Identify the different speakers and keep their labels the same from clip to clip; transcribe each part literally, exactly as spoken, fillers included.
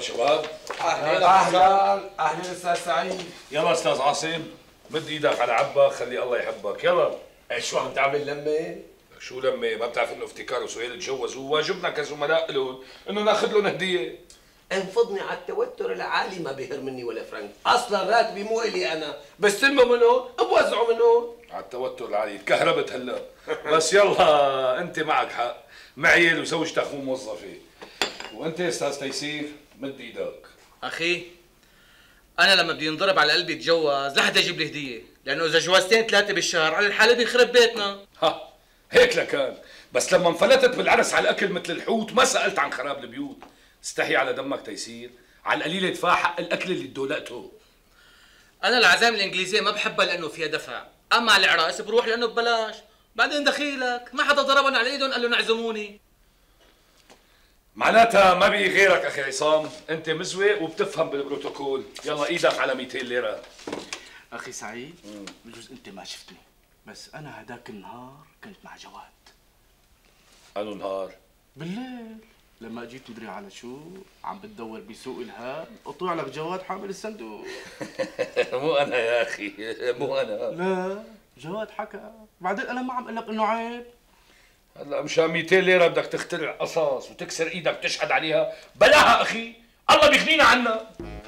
Speaker 1: شباب.
Speaker 2: اهلا اهلا اهلا استاذ سعيد.
Speaker 1: يلا استاذ عاصم، مد ايدك على عبك، خلي الله يحبك. يلا.
Speaker 2: شو عم تعمل لمه؟
Speaker 1: شو لمه؟ ما بتعرف انه افتكار وسهيل تجوزوا، واجبنا كزملاء لهم انه ناخذ لهم هديه.
Speaker 2: انفضني على التوتر العالي، ما بيهر مني ولا فرنك، اصلا راتبي مو الي انا، بستلمه منهم بوزعه منهم.
Speaker 1: على التوتر العالي تكهربت هلا. بس يلا انت معك حق، معيل وزوجتك مو موظفه. وانت يا استاذ تيسير مد ايدك.
Speaker 3: اخي انا لما بدي ينضرب على قلبي اتجوز لحتى اجيب لي هديه، لانه اذا جوازتين ثلاثه بالشهر على الحاله بيخرب بيتنا.
Speaker 1: ها هيك لكان، بس لما انفلتت بالعرس على الاكل مثل الحوت ما سالت عن خراب البيوت. استحي على دمك تيسير، على القليله ادفع حق الاكل اللي دولقته.
Speaker 3: انا العزائم الانجليزيه ما بحبها لانه فيها دفع، اما على العراس بروح لانه ببلاش. بعدين دخيلك ما حدا ضربنا على ايدهم قال لهم اعزموني.
Speaker 1: معناتها ما بقي غيرك اخي عصام، انت مزوي وبتفهم بالبروتوكول. يلا ايدك على مئتين ليره.
Speaker 4: اخي سعيد، بجوز انت ما شفتني، بس انا هداك النهار كنت مع جواد.
Speaker 1: انو نهار؟
Speaker 4: بالليل لما اجيت مدري على شو عم بتدور بسوق الهاب وطلع لك جواد حامل الصندوق.
Speaker 1: مو انا يا اخي، مو انا.
Speaker 4: لا جواد حكى، بعدين انا ما عم اقول لك انه عيب.
Speaker 1: هلا مشان مئتين ليره بدك تخترع قصص وتكسر ايدك وتشحد عليها؟ بلاها اخي، الله بيغنينا عنا.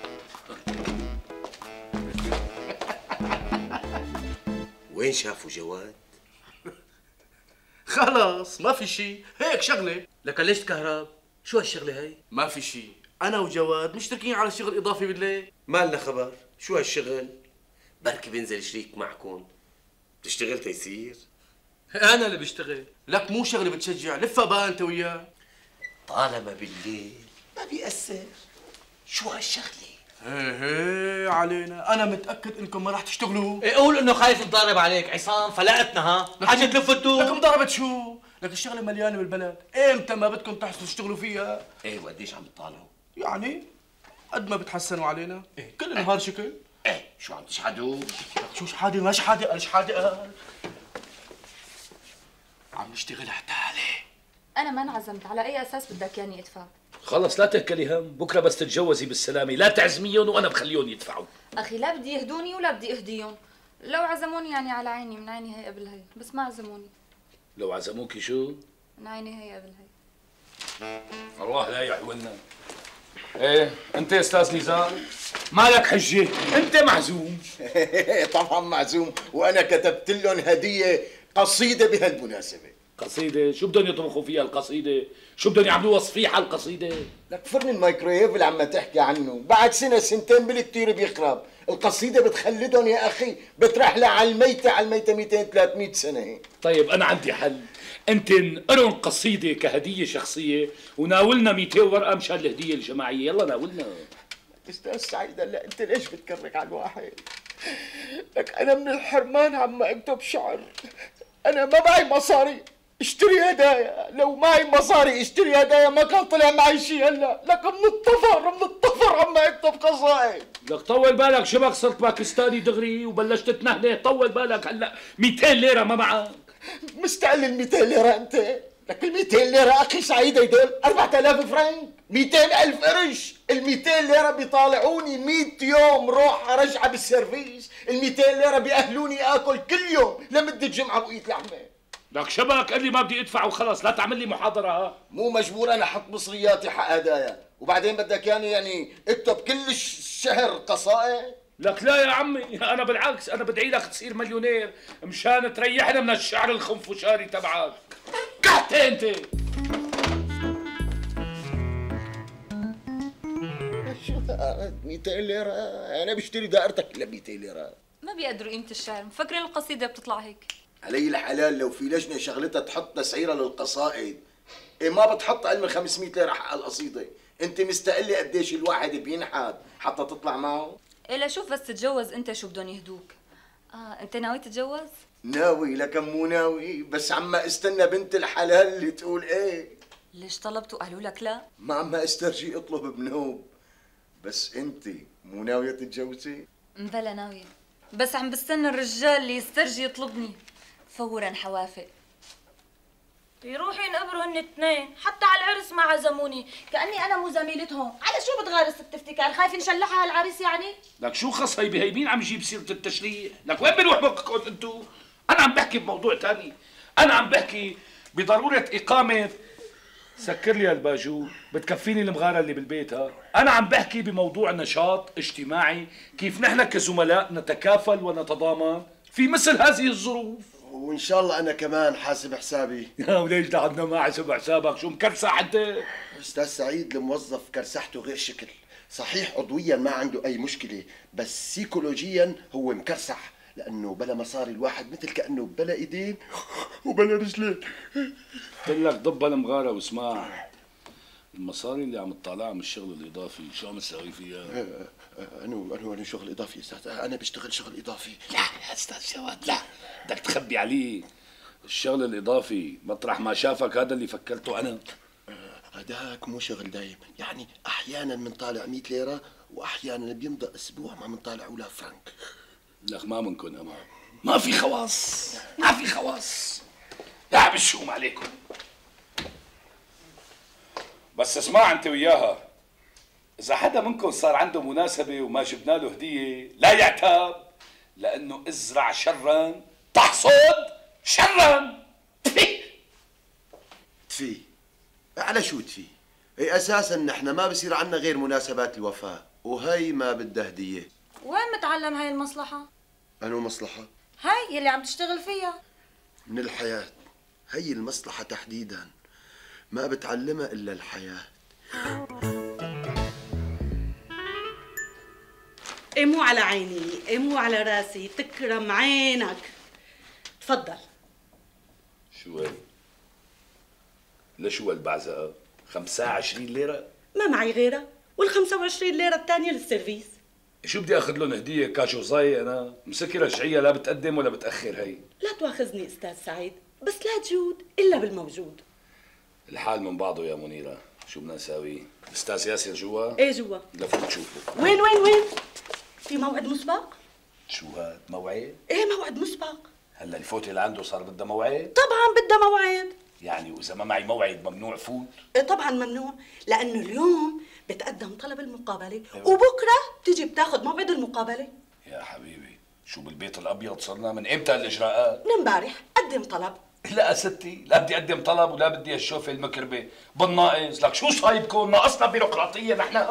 Speaker 2: وين شافوا جواد؟
Speaker 4: خلص ما في شيء، هيك شغله.
Speaker 3: لك ليش تكهرب؟ شو هالشغله هي؟
Speaker 4: ما في شيء، انا وجواد مشتركين على شغل اضافي بالليل.
Speaker 2: ما لنا خبر، شو هالشغل؟ بركي بينزل شريك معكم. بتشتغل تيسير؟
Speaker 3: انا اللي بشتغل.
Speaker 4: لك مو شغله بتشجع، لفها بقى انت وياه.
Speaker 2: طالما بالليل ما بيأثر. شو هالشغله؟
Speaker 4: هي هي علينا، انا متاكد انكم ما راح تشتغلوا.
Speaker 3: إيه قول انه خايف نضارب عليك عصام، فلقتنا ها حاجه تلف وتدور.
Speaker 4: لك مضاربة شو؟ لك الشغله مليانه بالبلد، امتى ما بدكم تحصلوا تشتغلوا فيها؟
Speaker 2: ايه وقديش عم تطالعوا؟
Speaker 4: يعني قد ما بتحسنوا علينا، إيه كل نهار شكل.
Speaker 2: ايه شو عم تشحدوا؟
Speaker 4: لك شو شحاده ما شحاده، قال شحاده قال. عم نشتغل حتالي.
Speaker 5: أنا ما انعزمت، على أي أساس بدك ياني أدفع؟
Speaker 1: خلص لا تهكلي هم، بكره بس تتجوزي بالسلامه، لا تعزميهم وانا بخليهم يدفعوا.
Speaker 5: أخي لا بدي يهدوني ولا بدي أهديهم، لو عزموني يعني على عيني، من عيني هي قبل هي، بس ما عزموني.
Speaker 1: لو عزموكي شو؟
Speaker 5: من عيني هي قبل هي.
Speaker 1: الله لا يحولنا. ايه انت يا استاذ نزار مالك حجه، انت معزوم.
Speaker 6: طبعا معزوم، وانا كتبت لهم هديه قصيده بهالمناسبه.
Speaker 1: قصيده؟ شو بدهم يطبخوا فيها القصيده؟ شو بدهم يعملوها صفيحه القصيده؟
Speaker 6: لك فرن الميكرويف اللي عم تحكي عنه بعد سنه سنتين بالكثير بيخرب. القصيده بتخلدهم يا اخي، بترحلها على الميته، على الميته مئتين ثلاثمئة سنه.
Speaker 1: طيب انا عندي حل، انت انقرن قصيده كهديه شخصيه وناولنا مئتين ورقه مشان الهديه الجماعيه. يلا ناولنا.
Speaker 6: استاذ سعيد هلا انت ليش بتكرك على الواحد؟ لك انا من الحرمان عم اكتب شعر، انا ما معي مصاري اشتري هدايا، لو معي مصاري اشتري هدايا ما كان طلع معي شيء هلا. لك من الطفر من الطفر عم اكتب قصائد.
Speaker 1: لك طول بالك، شبك صرت باكستاني دغري وبلشت تنهنه، طول بالك هلا مئتين ليره ما معك.
Speaker 6: مستقل ال مئتين ليره انت؟ لك ال مئتين ليره اخي سعيد هدول أربعة آلاف فرنك، مئتين ألف قرش. ال مئتين ليره بيطالعوني مئة يوم روحه رجعه بالسيرفيس، ال مئتين ليره بيأهلوني اكل كل يوم لمده جمعه وقيت لحمه.
Speaker 1: لك شبك قال لي ما بدي ادفع وخلص، لا تعمل لي محاضره. ها
Speaker 6: مو مجبور انا احط مصرياتي حق هدايا، وبعدين بدك ياني يعني اكتب كل الشهر قصائد؟
Speaker 1: لك لا يا عمي، انا بالعكس انا بدعي لك تصير مليونير مشان تريحنا من الشعر الخنفشاري تبعك. كحت انت.
Speaker 6: شو مئتين ليره؟ انا بشتري دائرتك الا مئتين ليره.
Speaker 5: ما بيقدروا قيمة الشعر، مفكرين القصيدة بتطلع هيك.
Speaker 6: علي الحلال لو في لجنه شغلتها تحط تسعيره للقصائد، إيه ما بتحط اقل من خمسمئة ليره حق القصيده. انت مستقله قديش الواحد بينحت حتى تطلع معه؟
Speaker 5: إيه لا شوف بس تتجوز أنت شو بدهم يهدوك. آه أنت ناوي تتجوز؟
Speaker 6: ناوي لكن مو ناوي، بس عما استنى بنت الحلال اللي تقول ايه.
Speaker 5: ليش طلبت وقالوا لك لا؟
Speaker 6: ما عما استرجي اطلب بنوب. بس انت مو ناويه تتجوزي؟
Speaker 5: بلا ناوية، بس عم بستنى الرجال اللي يسترجي يطلبني، فورا حوافق.
Speaker 7: يروحوا ينقبروا هن اثنين، حتى على العرس ما عزموني، كأني أنا مو زميلتهم، على شو بتغارس بتفتكر؟ خايف نشلحها هالعريس يعني؟
Speaker 1: لك شو خص هي بهي؟ مين عم يجيب سيرة التشليح؟ لك وين بنروح بكم انتو؟ أنا عم بحكي بموضوع تاني، أنا عم بحكي بضرورة إقامة. سكر لي الباجور، بتكفيني المغارة اللي بالبيت ها؟ أنا عم بحكي بموضوع نشاط اجتماعي، كيف نحن كزملاء نتكافل ونتضامن في مثل هذه الظروف.
Speaker 8: وإن شاء الله أنا كمان حاسب حسابي.
Speaker 1: يا وليش لعبنا ما حاسب حسابك؟ شو مكرسح أنت؟
Speaker 8: أستاذ سعيد الموظف كرسحته غير شكل، صحيح عضويا ما عنده أي مشكلة، بس سيكولوجيا هو مكرسح، لأنه بلا مصاري الواحد مثل كأنه بلا إيدين وبلا رجلين.
Speaker 1: قلت لك ضب المغارة واسمع، المصاري اللي عم تطلعها من الشغل الإضافي شو عم تساوي فيها؟
Speaker 8: أنا أنا أنا شغل إضافي أستاذ، أنا بشتغل شغل إضافي.
Speaker 1: لا يا أستاذ جواد لا، بدك تخبي عليه. الشغل الإضافي مطرح ما شافك هذا اللي فكرته أنا.
Speaker 8: هداك مو شغل دايم، يعني أحيانا بنطالع مية ليرة وأحيانا بيمضى أسبوع ما بنطالع ولا فرنك.
Speaker 1: لك ما منكن أمان، ما في خواص، ما في خواص. لا بالشوم عليكم. بس اسمع انت وياها، اذا حدا منكم صار عنده مناسبة وما جبنا له هدية لا يعتاب، لانه ازرع شرا تحصد شرا. تفي
Speaker 8: تفي على شو تفي؟ اي اساسا نحن ما بصير عنا غير مناسبات الوفاة، وهي ما بدها هدية.
Speaker 7: وين متعلم هاي المصلحة؟
Speaker 8: أنو مصلحة؟
Speaker 7: هاي يلي عم تشتغل فيها.
Speaker 8: من الحياة، هي المصلحة تحديدا ما بتعلمها إلا الحياة.
Speaker 9: ايه مو على عيني، ايه مو على راسي، تكرم عينك. تفضل.
Speaker 1: شو هي؟ لشو هالبعزقة؟ خمسة عشرين ليرة؟
Speaker 9: ما معي غيرها، والخمسة وعشرين ليرة الثانية للسيرفيس.
Speaker 1: شو بدي اخذ لهم هدية كاشو زي انا؟ مسكي رجعية لا بتقدم ولا بتأخر هي.
Speaker 9: لا تواخذني استاذ سعيد، بس لا تجود الا بالموجود.
Speaker 1: الحال من بعضه يا منيرة، شو بدنا نساوي؟ الاستاذ ياسر جوا؟
Speaker 9: ايه جوا.
Speaker 1: لفوت شوفه.
Speaker 9: وين وين وين؟ في موعد مسبق؟
Speaker 1: شو هاد موعد؟
Speaker 9: ايه موعد مسبق.
Speaker 1: هلا الفوتة اللي عنده صار بدها موعد؟
Speaker 9: طبعا بدها موعد.
Speaker 1: يعني واذا ما معي موعد ممنوع فوت؟
Speaker 9: ايه طبعا ممنوع، لانه اليوم بتقدم طلب المقابله وبكره بتيجي بتاخذ موعد المقابله.
Speaker 1: يا حبيبي شو بالبيت الابيض صرنا من امتى الاجراءات؟
Speaker 9: من امبارح قدم طلب.
Speaker 1: لا ستي لا بدي اقدم طلب ولا بدي الشوفه المكربه بالناقص. لك شو صايبكم؟ ناقصنا بيروقراطيه نحن.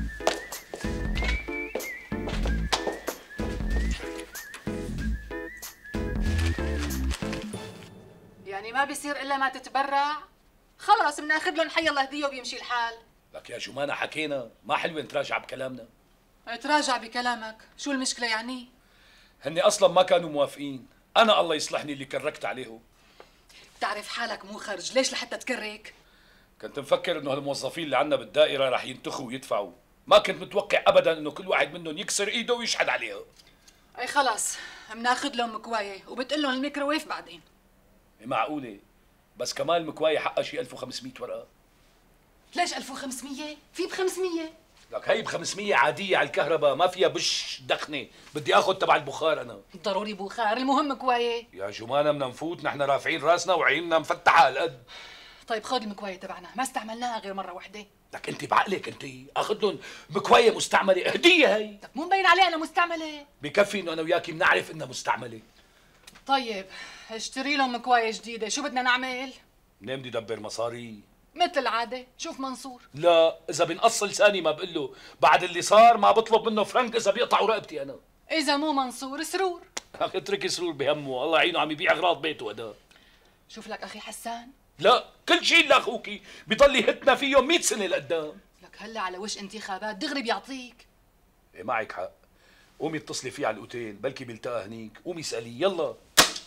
Speaker 10: يعني ما بيصير الا ما تتبرع؟ خلص بناخذ لهم حي الله هديه وبيمشي الحال.
Speaker 1: لك يا جمانة حكينا، ما حلوة نتراجع بكلامنا.
Speaker 10: تراجع بكلامك، شو المشكلة يعني؟
Speaker 1: هني اصلا ما كانوا موافقين، انا الله يصلحني اللي كركت عليهم.
Speaker 10: بتعرف حالك مو خرج، ليش لحتى تكرك؟
Speaker 1: كنت مفكر انه هالموظفين اللي عنا بالدائرة رح ينتخوا ويدفعوا، ما كنت متوقع ابدا انه كل واحد منهم يكسر ايده ويشحد عليها.
Speaker 10: اي خلص، بناخذ لهم مكواية وبتقول لهم الميكروويف بعدين.
Speaker 1: معقولة؟ بس كمان المكواية حقها شي ألف وخمسمية ورقة.
Speaker 10: ليش ألف وخمسمية؟ في ب خمسمية.
Speaker 1: لك هي ب خمسمية عادية على الكهرباء، ما فيها بش دخنة، بدي اخذ تبع البخار انا.
Speaker 10: ضروري بخار، المهم مكواية.
Speaker 1: يا جمانة بدنا نفوت نحن رافعين راسنا وعيننا مفتحة على القد.
Speaker 10: طيب خذ المكواية تبعنا، ما استعملناها غير مرة واحدة.
Speaker 1: لك انت بعقلك انت، اخذ لهم مكواية مستعملة هدية هي.
Speaker 10: لك مو مبين عليها انها مستعملة.
Speaker 1: بكفي انه انا وياكي بنعرف انها مستعملة.
Speaker 10: طيب اشتري لهم مكواية جديدة، شو بدنا نعمل؟
Speaker 1: منين بدي ادبر مصاري؟
Speaker 10: مثل العادة، شوف منصور.
Speaker 1: لا، إذا بنقص لساني ما بقول له، بعد اللي صار ما بطلب منه فرنك إذا بيقطعوا رقبتي أنا.
Speaker 10: إذا مو منصور سرور.
Speaker 1: أخي اتركي سرور بهمه، الله يعينه عم يبيع أغراض بيته هذا.
Speaker 10: شوف لك أخي حسان.
Speaker 1: لا، كل شيء لأخوكي بيضل يهتنا فيهم مئة سنة لقدام.
Speaker 10: لك هلا على وش انتخابات دغري بيعطيك.
Speaker 1: إيه معك حق. قومي اتصلي فيه على الأوتيل، بلكي بيلتقى هنيك، قومي اسأليه يلا.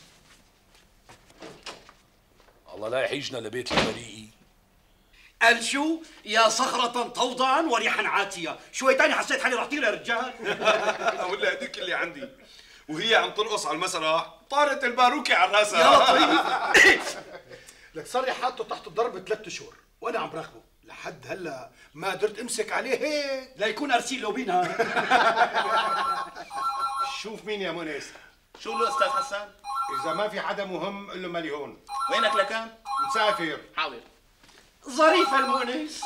Speaker 1: الله لا يحيجنا لبيت البريئي.
Speaker 11: قال شو؟ يا صخرة توضعا وريحا عاتية، شوي تاني حسيت حالي رح طير يا رجال.
Speaker 12: ولا هديك اللي عندي وهي عم ترقص على المسرح طارت الباروكة على راسها.
Speaker 11: يا طيب.
Speaker 13: لك صار لي حاطه تحت الضرب ثلاث اشهر وانا عم براقبه، لحد هلا ما قدرت امسك عليه هيك
Speaker 11: لا يكون ارسيل لوبينها.
Speaker 13: شوف مين يا مونس.
Speaker 11: شو له استاذ حسان؟
Speaker 13: اذا ما في حدا مهم قل له مالي هون.
Speaker 14: وينك لكان؟
Speaker 15: مسافر.
Speaker 14: حاضر.
Speaker 11: ظريف المونس.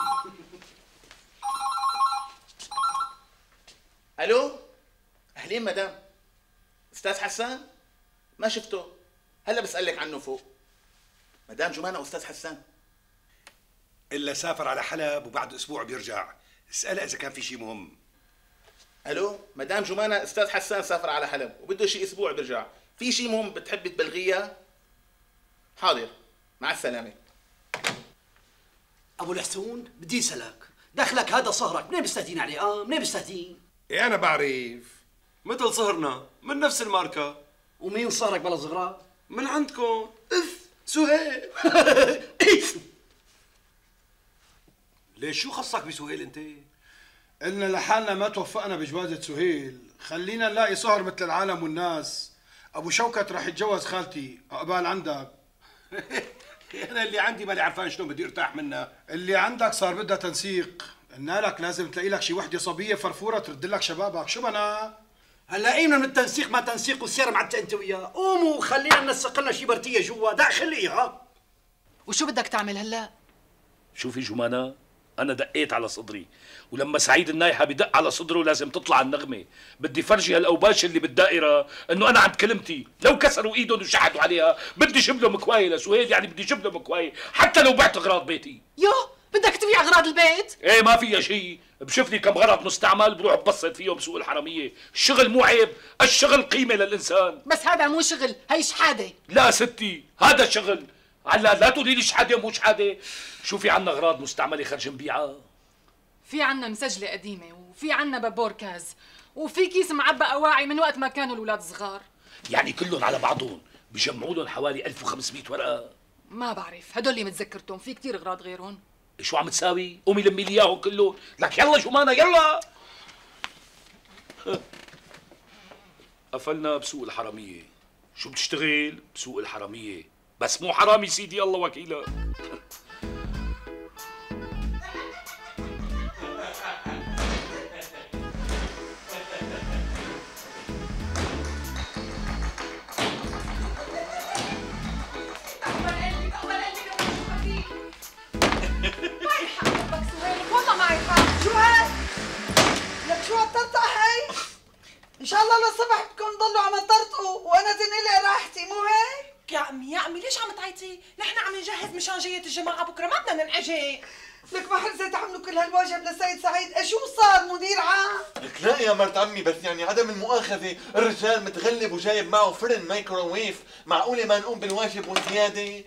Speaker 14: الو اهلين مدام. استاذ حسان ما شفته، هلا بسألك عنه فوق. مدام جمانة واستاذ حسان
Speaker 13: الا سافر على حلب وبعد اسبوع بيرجع، اسأله اذا كان في شيء مهم.
Speaker 14: الو مدام جمانة استاذ حسان سافر على حلب وبده شي اسبوع بيرجع، في شيء مهم بتحب تبلغيه؟ حاضر مع السلامة.
Speaker 11: ابو الحسون بدي اسالك، دخلك هذا صهرك منين بيستهدين عليه؟ اه منين بيستهدين؟
Speaker 12: ايه انا بعرف، مثل صهرنا من نفس الماركة.
Speaker 11: ومين صهرك بلا صغرى؟
Speaker 12: من عندكم. اف سهيل.
Speaker 13: ليش شو خصك بسهيل انت؟ قلنا لحالنا ما توفقنا بجوازة سهيل، خلينا نلاقي صهر مثل العالم والناس. ابو شوكت رح يتجوز خالتي، عقبال عندك. انا اللي عندي مالي عرفان شلون بدي ارتاح منها. اللي عندك صار بدها تنسيق، قلنا لك لازم تلاقي لك شي وحده صبيه فرفوره ترد لك شبابك. شو بنا؟
Speaker 11: هلا قيمنا من التنسيق ما تنسيق والسير معك انت وياه، قوموا خلينا ننسق لنا شي برتيه جوا، دع خليها.
Speaker 10: وشو بدك تعمل هلا؟
Speaker 1: شوفي جمانة، أنا دقيت على صدري، ولما سعيد النايحة بدق على صدره لازم تطلع النغمة. بدي فرجي هالأوباش اللي بالدائرة إنه أنا عند كلمتي، لو كسروا إيدهم وشحدوا عليها بدي جيب له مكواية لسهيل، يعني بدي جيب له مكواية حتى لو بعت أغراض بيتي.
Speaker 10: يوه بدك تبيع أغراض البيت؟
Speaker 1: إيه ما فيها شيء، بشوفني كم غلط مستعمل بروح ببسط فيهم بسوق الحرامية. الشغل مو عيب، الشغل قيمة للإنسان.
Speaker 10: بس هذا مو شغل، هي شحادة.
Speaker 1: لا ستي هذا شغل. هلا لا تقولي لي شحاده ومو شحاده. شوفي عنا اغراض مستعمله خرج نبيعها.
Speaker 10: في عنا مسجله قديمه، وفي عنا بابور كاز، وفي كيس معبى اواعي من وقت ما كانوا الاولاد صغار.
Speaker 1: يعني كلهم على بعضهم بجمعوا لهم حوالي ألف وخمسمية ورقه.
Speaker 10: ما بعرف، هدول اللي متذكرتهم، في كثير اغراض غيرهم.
Speaker 1: شو عم تساوي؟ قومي لمي لي اياهم كلهم. لك يلا جمانة يلا. قفلنا بسوق الحراميه. شو بتشتغل؟ بسوق الحراميه، بس مو حرامي سيدي الله وكيلك.
Speaker 16: والله معي حق. شو هاد؟ لك شو هالطرطقة هي؟ إن شاء الله للصبح بتكون ضلوا عم تطرطقوا وأنا تنقلق راحتي، مو هيك؟
Speaker 17: يا عمي يا عمي ليش عم تعيطي؟ نحن عم نجهز مشان جاية الجماعة بكره، ما بدنا ننعجق.
Speaker 16: لك ما حرصت تعملوا كل هالواجب لسيد سعيد، شو صار مدير عام؟
Speaker 15: لك لا يا مرت عمي، بس يعني عدم المؤاخذة، الرجال متغلب وجايب معه فرن مايكروويف، معقولة ما نقوم بالواجب وزيادة؟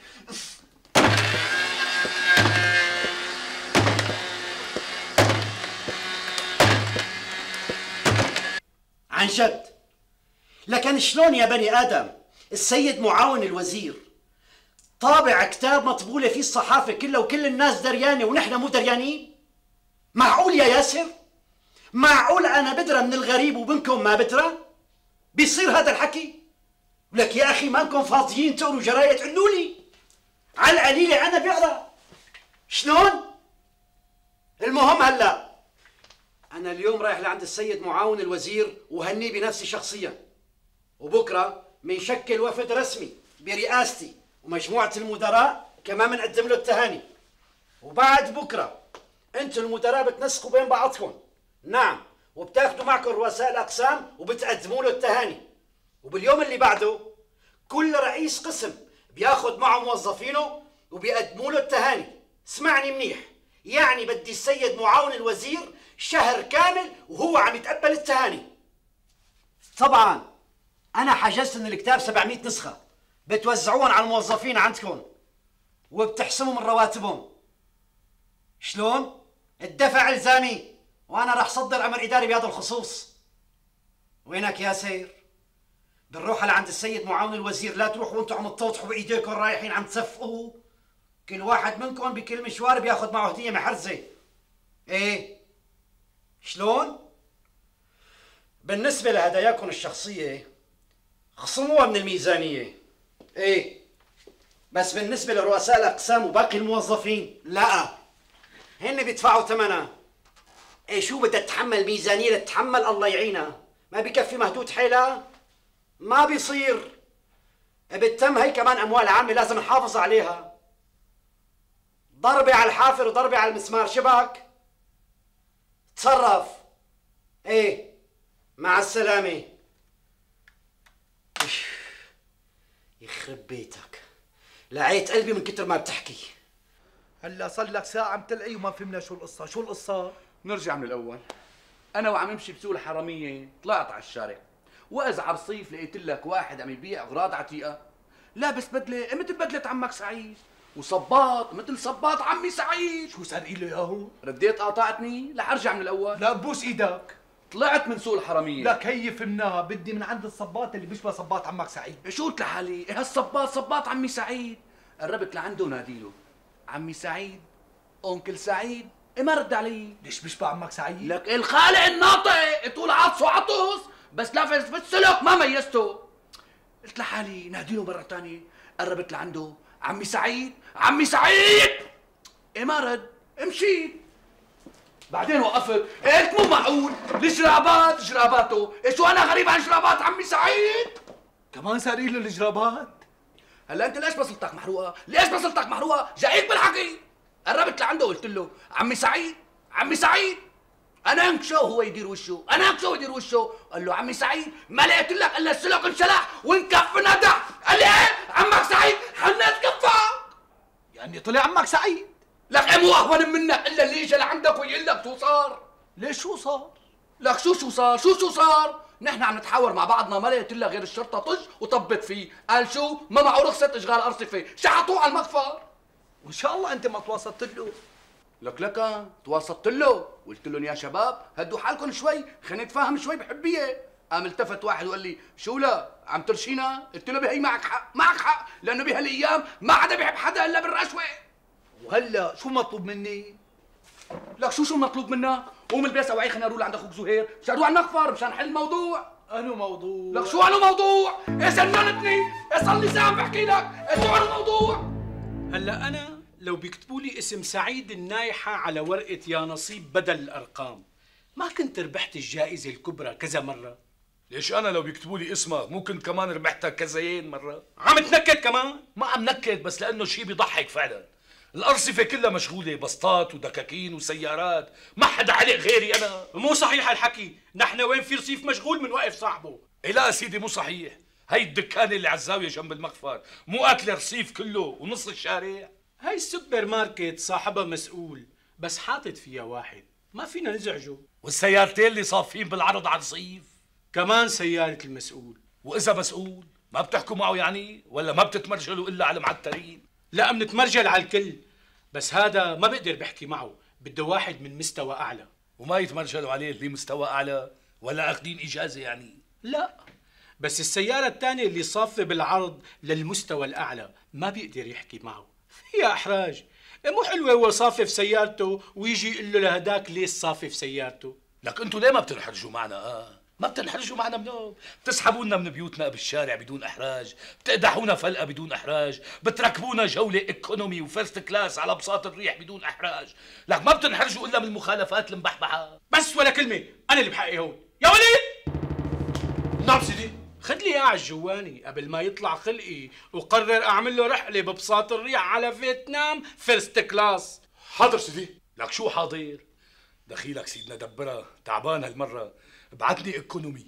Speaker 11: عن جد، لكن شلون يا بني آدم السيد معاون الوزير طابع كتاب مطبولة فيه الصحافة كلها وكل الناس دريانة ونحن مو دريانين؟ معقول يا ياسر؟ معقول أنا بدرى من الغريب وبنكم ما بدرى؟ بيصير هذا الحكي؟ لك يا أخي ما انكم فاضيين تقروا جرايد قولوا لي، على القليلة أنا بقرا. شلون؟ المهم هلا أنا اليوم رايح لعند السيد معاون الوزير وهنيه بنفسي شخصيا، وبكرة منشكل وفد رسمي برئاستي ومجموعة المدراء كمان بنقدم له التهاني، وبعد بكرة انتوا المدراء بتنسقوا بين بعضكم، نعم، وبتاخذوا معكم رؤساء الأقسام وبتقدموا له التهاني، وباليوم اللي بعده كل رئيس قسم بياخذ معه موظفينه وبيقدموا له التهاني. اسمعني منيح، يعني بدي السيد معاون الوزير شهر كامل وهو عم يتقبل التهاني. طبعا انا حجزت من الكتاب سبعمية نسخة بتوزعوهم على الموظفين عندكم وبتحسموا من رواتبهم. شلون؟ الدفع الزامي، وانا رح صدر امر اداري بهذا الخصوص. وينك يا سير؟ بنروح لعند السيد معاون الوزير، لا تروحوا وانتم عم تطوطحوا بايديكم رايحين عم تصفقوا. كل واحد منكم بكل مشوار بياخذ معه هديه محرزه. ايه شلون؟ بالنسبه لهداياكم الشخصيه خصموها من الميزانيه. ايه بس بالنسبه لرؤساء الاقسام وباقي الموظفين لا، هن بيدفعوا ثمنها. ايه شو بدها تتحمل ميزانيه لتتحمل الله يعينها؟ ما بكفي مهدود حيلها؟ ما بيصير. بالتم هي كمان اموال عامه لازم نحافظ عليها. ضربه على الحافر وضربه على المسمار، شبك؟ تصرف. ايه مع السلامه. يخرب بيتك، لعيت قلبي من كتر ما بتحكي.
Speaker 18: هلا صار لك ساعة عم تلقي وما فهمنا شو القصة، شو القصة؟
Speaker 1: نرجع من الاول. انا وعم امشي بسوق الحراميه طلعت على الشارع، واذا على الصيف لقيت لك واحد عم يبيع اغراض عتيقه، لابس بدله مثل بدله عمك سعيد، وصباط مثل صباط عمي سعيد.
Speaker 18: شو صار له يا هو؟
Speaker 1: رديت قاطعتني؟ رح ارجع من الاول.
Speaker 18: لا بوس ايدك.
Speaker 1: طلعت من سوق الحراميه.
Speaker 18: لك هي فهمناها، بدي من عند الصباط اللي بيشبه صباط عمك سعيد.
Speaker 1: شو قلت لحالي؟ هالصباط صباط عمي سعيد. قربت لعنده وناديله عمي سعيد، أنكل سعيد. إيه ما رد علي.
Speaker 18: ليش بيشبه عمك سعيد؟
Speaker 1: لك الخالق الناطق تقول عطس وعطس، بس لافز بالسلك ما ميزته. قلت لحالي ناديله مرة ثانية. قربت لعنده عمي سعيد، عمي سعيد. إيه ما رد. مشيت. بعدين وقفت، قلت مو معقول، الجرابات جراباته، إيه شو أنا غريب عن جرابات عمي سعيد؟
Speaker 18: كمان صار له الجرابات؟
Speaker 1: هلا انت ليش بصلتك محروقه؟ ليش بصلتك محروقه؟ جايك بالحكي. قربت لعنده وقلت له عمي سعيد، عمي سعيد. انا انكشه وهو يدير وشه، انا انكشه ويدير وشه. قال له عمي سعيد ما لقيت لك الا السلك انشلح وانكف ندح. قال لي ايه؟ عمك سعيد حنت كفك.
Speaker 18: يعني طلع عمك سعيد؟
Speaker 1: لك ايه مو اهون منك الا اللي اجى لعندك ويقول لك شو صار؟
Speaker 18: ليش شو صار؟
Speaker 1: لك شو شو صار؟ شو شو صار؟ نحن عم نتحاور مع بعضنا، ما لقيت الا غير الشرطه طج وطبت فيه. قال شو؟ ما معه رخصه اشغال ارصفه، شحطوه على المخفر.
Speaker 18: وان شاء الله انت ما تواصلت له.
Speaker 1: لك لك تواصلت له، قلت لهم يا شباب هدوا حالكم شوي، خلينا نتفاهم شوي بحبيه. قام التفت واحد وقال لي شو لا عم ترشينا؟ قلت له بهي معك حق، معك حق، لانه بهالايام ما حدا بيحب حدا الا بالرشوه.
Speaker 18: وهلا شو مطلوب مني؟
Speaker 1: لك شو شو المطلوب منك؟ قوم البس اوعي خلينا نروح لعند اخوك زهير، مشان نروح على المخفر مشان نحل الموضوع.
Speaker 18: انو موضوع؟
Speaker 1: لك شو انو موضوع؟ ايه سننتني؟ ايه صار لي ساعه عم بحكي لك، ايه شو انو موضوع؟
Speaker 19: هلا انا لو بيكتبوا لي اسم سعيد النايحه على ورقه يا نصيب بدل الارقام، ما كنت ربحت الجائزه الكبرى كذا مره؟
Speaker 1: ليش انا لو بيكتبوا لي اسمك ممكن كمان ربحتها كذاين مره؟
Speaker 19: عم تنكد كمان؟
Speaker 1: ما عم نكد، بس لانه شيء بيضحك فعلا. الارصفه كلها مشغوله، بسطات ودكاكين وسيارات، ما حدا علق غيري انا.
Speaker 19: مو صحيح الحكي، نحن وين في رصيف مشغول من واقف صاحبه.
Speaker 1: إيه لا سيدي مو صحيح، هي الدكانه اللي على الزاويه جنب المخفر مو اكل رصيف كله ونص الشارع.
Speaker 19: هاي السوبر ماركت صاحبها مسؤول، بس حاطط فيها واحد، ما فينا نزعجه.
Speaker 1: والسيارتين اللي صافين بالعرض على الرصيف
Speaker 19: كمان سيارة المسؤول.
Speaker 1: وإذا مسؤول ما بتحكوا معه يعني، ولا ما بتتمرجلوا إلا على المعترين؟
Speaker 19: لا بنتمرجل على الكل، بس هذا ما بقدر بحكي معه، بده واحد من مستوى أعلى.
Speaker 1: وما يتمرجلوا عليه اللي مستوى أعلى ولا أخذين إجازة يعني؟
Speaker 19: لا، بس السيارة الثانية اللي صافة بالعرض للمستوى الأعلى ما بيقدر يحكي معه، فيها إحراج. مو حلوة هو صافي في سيارته ويجي يقول له لهداك ليش صافي في سيارته.
Speaker 1: لك انتوا ليه ما بتنحرجوا معنا؟ اه ما بتنحرجوا معنا منو؟ بتسحبونا من بيوتنا بالشارع بدون احراج، بتقدحونا فلقه بدون احراج، بتركبونا جوله ايكونومي وفيرست كلاس على بساط الريح بدون احراج. لك ما بتنحرجوا الا من المخالفات المبحبحه.
Speaker 19: بس ولا كلمه، انا اللي بحقي هون. يا وليد
Speaker 15: نعم سيدي.
Speaker 19: خذ لي اياه على الجواني قبل ما يطلع خلقي وقرر اعمل له رحله ببساط الريح على فيتنام فيرست كلاس.
Speaker 15: حاضر سيدي.
Speaker 1: لك شو حاضر؟ دخيلك سيدنا دبرها، تعبان هالمره، ابعتني ايكونومي.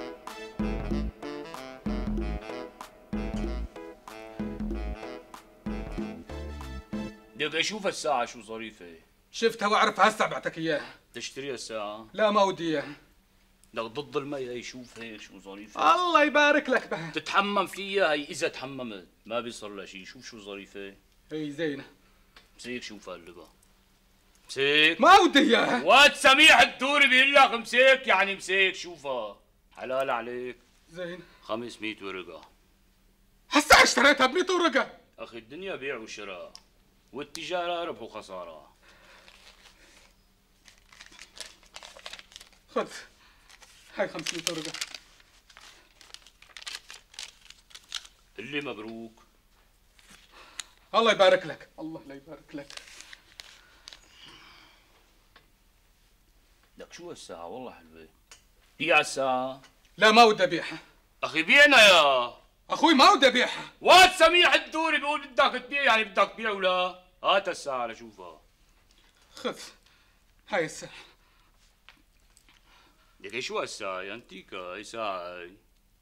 Speaker 1: بدي اشوف الساعة شو ظريفة.
Speaker 20: شفتها واعرف هسه بعتك اياها.
Speaker 1: تشتري الساعة؟
Speaker 20: لا ما ودي اياها.
Speaker 1: لك ضد المي هي، شوف هيك شو ظريفة.
Speaker 20: الله يبارك لك بها.
Speaker 1: تتحمم فيها هي، إذا تحممت ما بيصير لها شيء، شوف شو ظريفة.
Speaker 20: هي زينة.
Speaker 1: مسيك شوف هاللبا. مسيك.
Speaker 20: ما ودي اياها.
Speaker 1: واد سميح الدوري بيقول لك مسيك يعني مسيك، شوفها. حلال عليك.
Speaker 20: زين.
Speaker 1: خمسمية ورقة.
Speaker 20: هسا اشتريتها ب مية ورقة.
Speaker 1: أخي الدنيا بيع وشراء، والتجارة ربح وخسارة.
Speaker 20: خذ هاي خمسمية ورقة.
Speaker 1: اللي مبروك.
Speaker 20: الله يبارك لك، الله لا يبارك لك.
Speaker 1: لك شو هالساعة والله حلوة. بيع الساعة.
Speaker 20: لا ما ودي ابيعها.
Speaker 1: أخي بيعنا يا.
Speaker 20: اخوي ما بدي ابيعها.
Speaker 1: واد سميح الدوري بيقول بدك تبيع، يعني بدك تبيع ولا؟ هات الساعة لشوفها.
Speaker 20: خذ هاي الساعة.
Speaker 1: لك شو هالساعة؟ يا انتيكا هي ساعة هاي.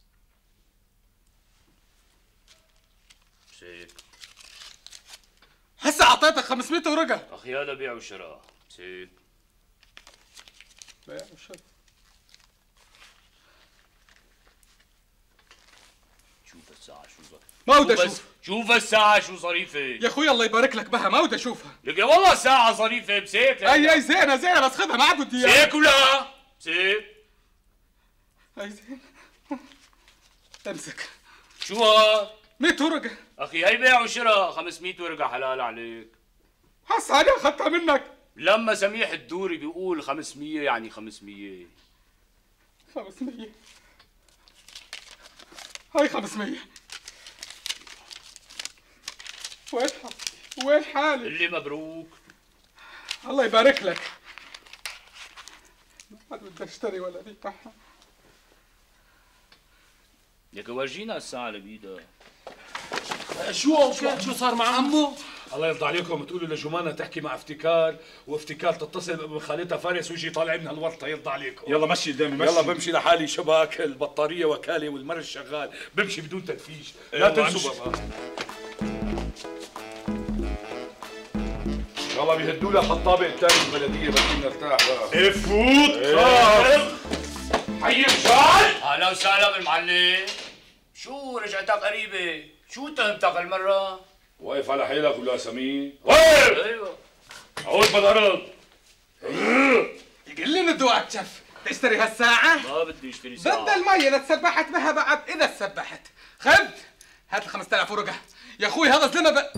Speaker 1: بس هيك.
Speaker 20: هسه اعطيتك خمسمية ورقة.
Speaker 1: اخي هذا بيع وشراء، بس هيك.
Speaker 20: بيع وشراء.
Speaker 1: شوف الساعة شو ظريفة.
Speaker 20: ما بدي اشوف.
Speaker 1: شوف الساعة شو ظريفة.
Speaker 20: يا اخوي الله يبارك لك بها، ما بدي اشوفها.
Speaker 1: لك والله ساعة ظريفة، بس هيك.
Speaker 20: اي اي زينة زينة بس خذها ما عاد بدي
Speaker 1: اياها. هيك ولا؟ بس هيك.
Speaker 20: اي زين. امسك.
Speaker 1: شو هاد؟
Speaker 20: مية ورقة.
Speaker 1: اخي هي بيع وشراء، خمسمية ورقة حلال عليك.
Speaker 20: هسه انا اخذتها منك.
Speaker 1: لما سميح الدوري بيقول خمسمية يعني خمسمية.
Speaker 20: خمسمية. هاي خمسمية. وين حالي؟ وين حالي؟
Speaker 1: اللي مبروك.
Speaker 20: الله يبارك لك. ما عاد بدي اشتري ولا بيع.
Speaker 1: لك ورجينا الساعة اللي بيدها.
Speaker 20: شو شو شو صار مع عمو؟
Speaker 1: الله يرضى عليكم تقولوا لجمانة تحكي مع افتكار، وافتكار تتصل بابن خالتها فارس ويجي طالع من هالورطة. يرضى عليكم.
Speaker 13: يلا مشي قدامي مشي.
Speaker 1: يلا بمشي لحالي، شباك البطارية وكالة والمر شغال، بمشي بدون تدفيش. لا تنسوا بابا. يلا بيهدوا لك الطابق الثاني البلدية بس نرتاح بقى.
Speaker 13: فوت
Speaker 1: حي مشعل. اهلا وسهلا بالمعلم. شو رجعتك قريبة؟ شو تهمتك المرة؟ واقف على حيلك ولا سمين؟ واقف! ايوه عود بالارض.
Speaker 20: يقول لي ندوق على الكف، تشتري هالساعة؟
Speaker 1: ما بدي اشتري ساعة.
Speaker 20: بدل المي اذا تسبحت بها بعد، اذا تسبحت. خذ هات ال خمسة آلاف ورقة. يا اخوي هذا زلمة ب...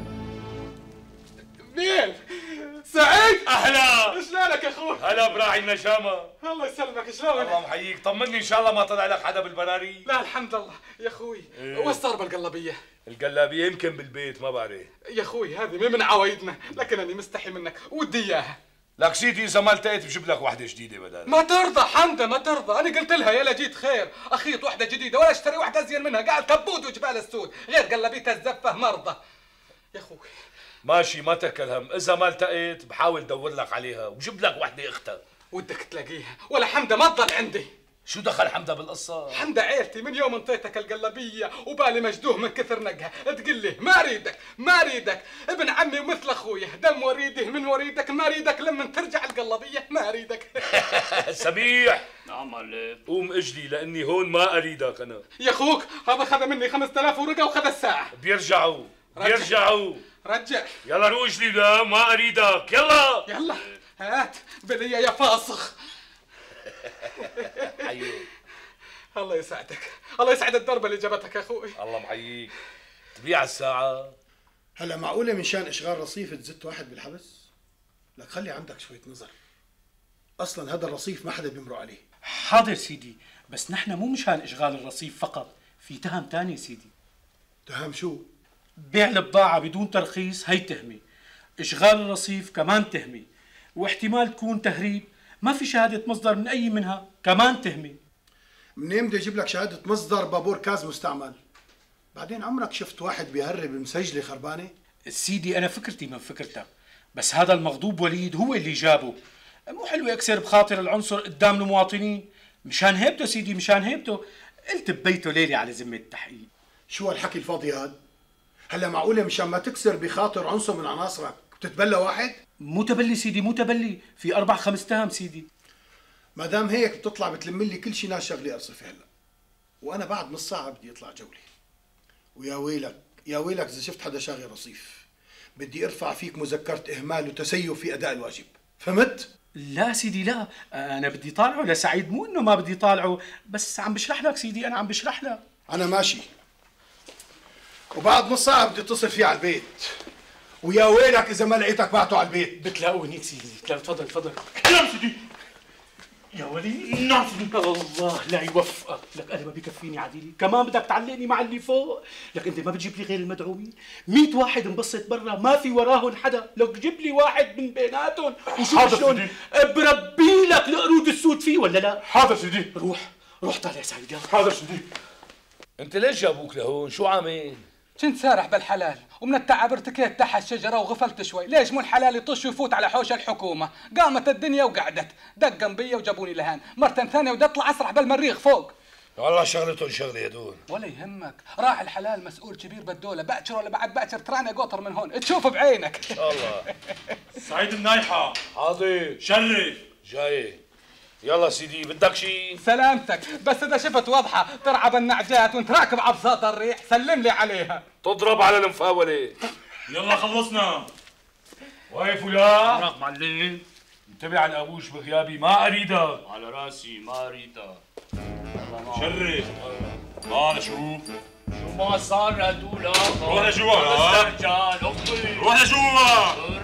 Speaker 20: مين؟ سعيد؟
Speaker 1: اهلا.
Speaker 20: شلونك يا اخوي؟
Speaker 1: هلا براعي النجامة.
Speaker 20: الله يسلمك، شلونك؟
Speaker 1: الله محييك، طمني ان شاء الله ما طلع لك حدا بالبراري.
Speaker 20: لا الحمد لله يا اخوي.
Speaker 1: إيه.
Speaker 20: وش صار بالقلبية؟
Speaker 1: القلابية يمكن بالبيت ما بعرف.
Speaker 20: يا اخوي هذه مو من عوايدنا، لكنني مستحي منك ودي اياها.
Speaker 1: لك سيدي اذا ما التقيت بجيب لك وحدة جديدة بدل.
Speaker 20: ما ترضى حمدة ما ترضى، انا قلت لها يلا جيت خير، اخيط وحدة جديدة ولا اشتري وحدة ازين منها، قاعد كبوت وجبال السود، غير قلبيتها الزفة مرضى. يا اخوي
Speaker 1: ماشي ما تاكل هم، اذا ما التقيت بحاول دور لك عليها وجيب لك وحدة اختها.
Speaker 20: ودك تلاقيها ولا حمدة ما تضل عندي.
Speaker 1: شو دخل حمدة بالقصة؟
Speaker 20: حمدة عيلتي من يوم انطيتك القلبية وبالي مجدوه من كثر نقها، تقول لي ما اريدك ما اريدك، ابن عمي ومثل اخويا، دم وريده من وريدك، ما اريدك لما ترجع القلبية ما اريدك.
Speaker 1: سميح. نعم معلم. قوم اجلي لاني هون ما اريدك انا.
Speaker 20: يا اخوك هذا خذ مني خمسة آلاف ورقة وخذ الساعة.
Speaker 1: بيرجعوا بيرجعوا.
Speaker 20: رجع.
Speaker 1: يلا روح اجلي لا ما اريدك، يلا.
Speaker 20: يلا هات بلي يا فاسخ.
Speaker 1: حيو.
Speaker 20: الله يسعدك، الله يسعد الضربة اللي جابتك يا اخوي.
Speaker 1: الله محييك. تبيع الساعة؟
Speaker 13: هلا معقولة من شان اشغال رصيف تزت واحد بالحبس؟ لك خلي عندك شوية نظر. اصلا هذا الرصيف ما حدا بيمرق عليه.
Speaker 19: حاضر سيدي، بس نحن مو مشان اشغال الرصيف فقط، في تهم تاني سيدي.
Speaker 13: تهم شو؟
Speaker 19: بيع البضاعة بدون ترخيص هي تهمة، اشغال الرصيف كمان تهمة، واحتمال تكون تهريب، ما في شهادة مصدر من اي منها كمان تهمة.
Speaker 13: منين بدي اجيب لك شهادة مصدر بابور كاز مستعمل؟ بعدين عمرك شفت واحد بيهرب مسجلة خربانة؟
Speaker 19: سيدي انا فكرتي من فكرتك، بس هذا المغضوب وليد هو اللي جابه، مو حلو يكسر بخاطر العنصر قدام المواطنين، مشان هيبته سيدي مشان هيبته، قلت ببيته ليلة على ذمة التحقيق.
Speaker 13: شو هالحكي الفاضي هاد؟ هلا معقولة مشان ما تكسر بخاطر عنصر من عناصرك بتتبلى واحد؟
Speaker 19: مو تبلي سيدي مو تبلي، في أربع خمس تهم سيدي.
Speaker 13: ما دام هيك بتطلع بتلم لي كل شيء ناس شغلي أرصفي هلا. وأنا بعد نص ساعة بدي أطلع جولة. ويا ويلك يا ويلك إذا شفت حدا شاغل رصيف. بدي أرفع فيك مذكرة إهمال وتسيب في أداء الواجب، فهمت؟
Speaker 19: لا سيدي لا، أنا بدي طالعه لسعيد، مو إنه ما بدي طالعه، بس عم بشرح لك سيدي، أنا عم بشرح لك.
Speaker 13: أنا ماشي. وبعد نص ساعة بدي اتصل فيه على البيت. ويا ويلك إذا ما لقيتك بعته على البيت.
Speaker 19: بتلاقوني سيدي، لا تفضل تفضل. نعم سيدي. يا ولي نعم سيدي. الله لا يوفقك، لك أنا ما بكفيني عديلي، كمان بدك تعلقني مع اللي فوق، لك أنت ما بتجيب لي غير المدعومين، مية واحد مبسط برا ما في وراهم حدا، لك جيب لي واحد من بيناتهم وشوف شلون بربي لك القرود السود فيه ولا لا؟
Speaker 13: حاضر سيدي.
Speaker 19: روح روح طالع سعيد يلا.
Speaker 13: حاضر سيدي.
Speaker 1: انت ليش جابوك لهون؟ شو عامل؟
Speaker 20: كنت سارح بالحلال ومن التعب ارتكيت تحت شجره وغفلت شوي، ليش مو الحلال يطش ويفوت على حوش الحكومه؟ قامت الدنيا وقعدت، دقن بيا وجابوني لهان، مرة ثانية ودي اطلع اسرح بالمريخ فوق.
Speaker 1: والله شغلتهم شغله هدول.
Speaker 20: ولا يهمك، راح الحلال مسؤول كبير بالدوله، باكر ولا بعد باكر تراني قطر من هون، تشوف بعينك.
Speaker 1: ان شاء الله.
Speaker 21: سعيد النايحه.
Speaker 1: حاضر.
Speaker 21: شرف.
Speaker 1: جاي. يلا سيدي بدك شيء؟
Speaker 20: سلامتك، بس اذا شفت وضحه ترعى بالنعجات وانت راكب عبساط الريح سلم لي عليها.
Speaker 1: تضرب على المفاوله.
Speaker 21: يلا خلصنا. واقف ولا؟
Speaker 1: عمرك معلم. انتبه على الابوش بغيابي، ما اريدك.
Speaker 21: على راسي ما اريدك. شرف. تعال شوف.
Speaker 1: شو ما صار هدول؟
Speaker 21: روح لجوا.
Speaker 1: رجال اخي.
Speaker 21: روح لجوا.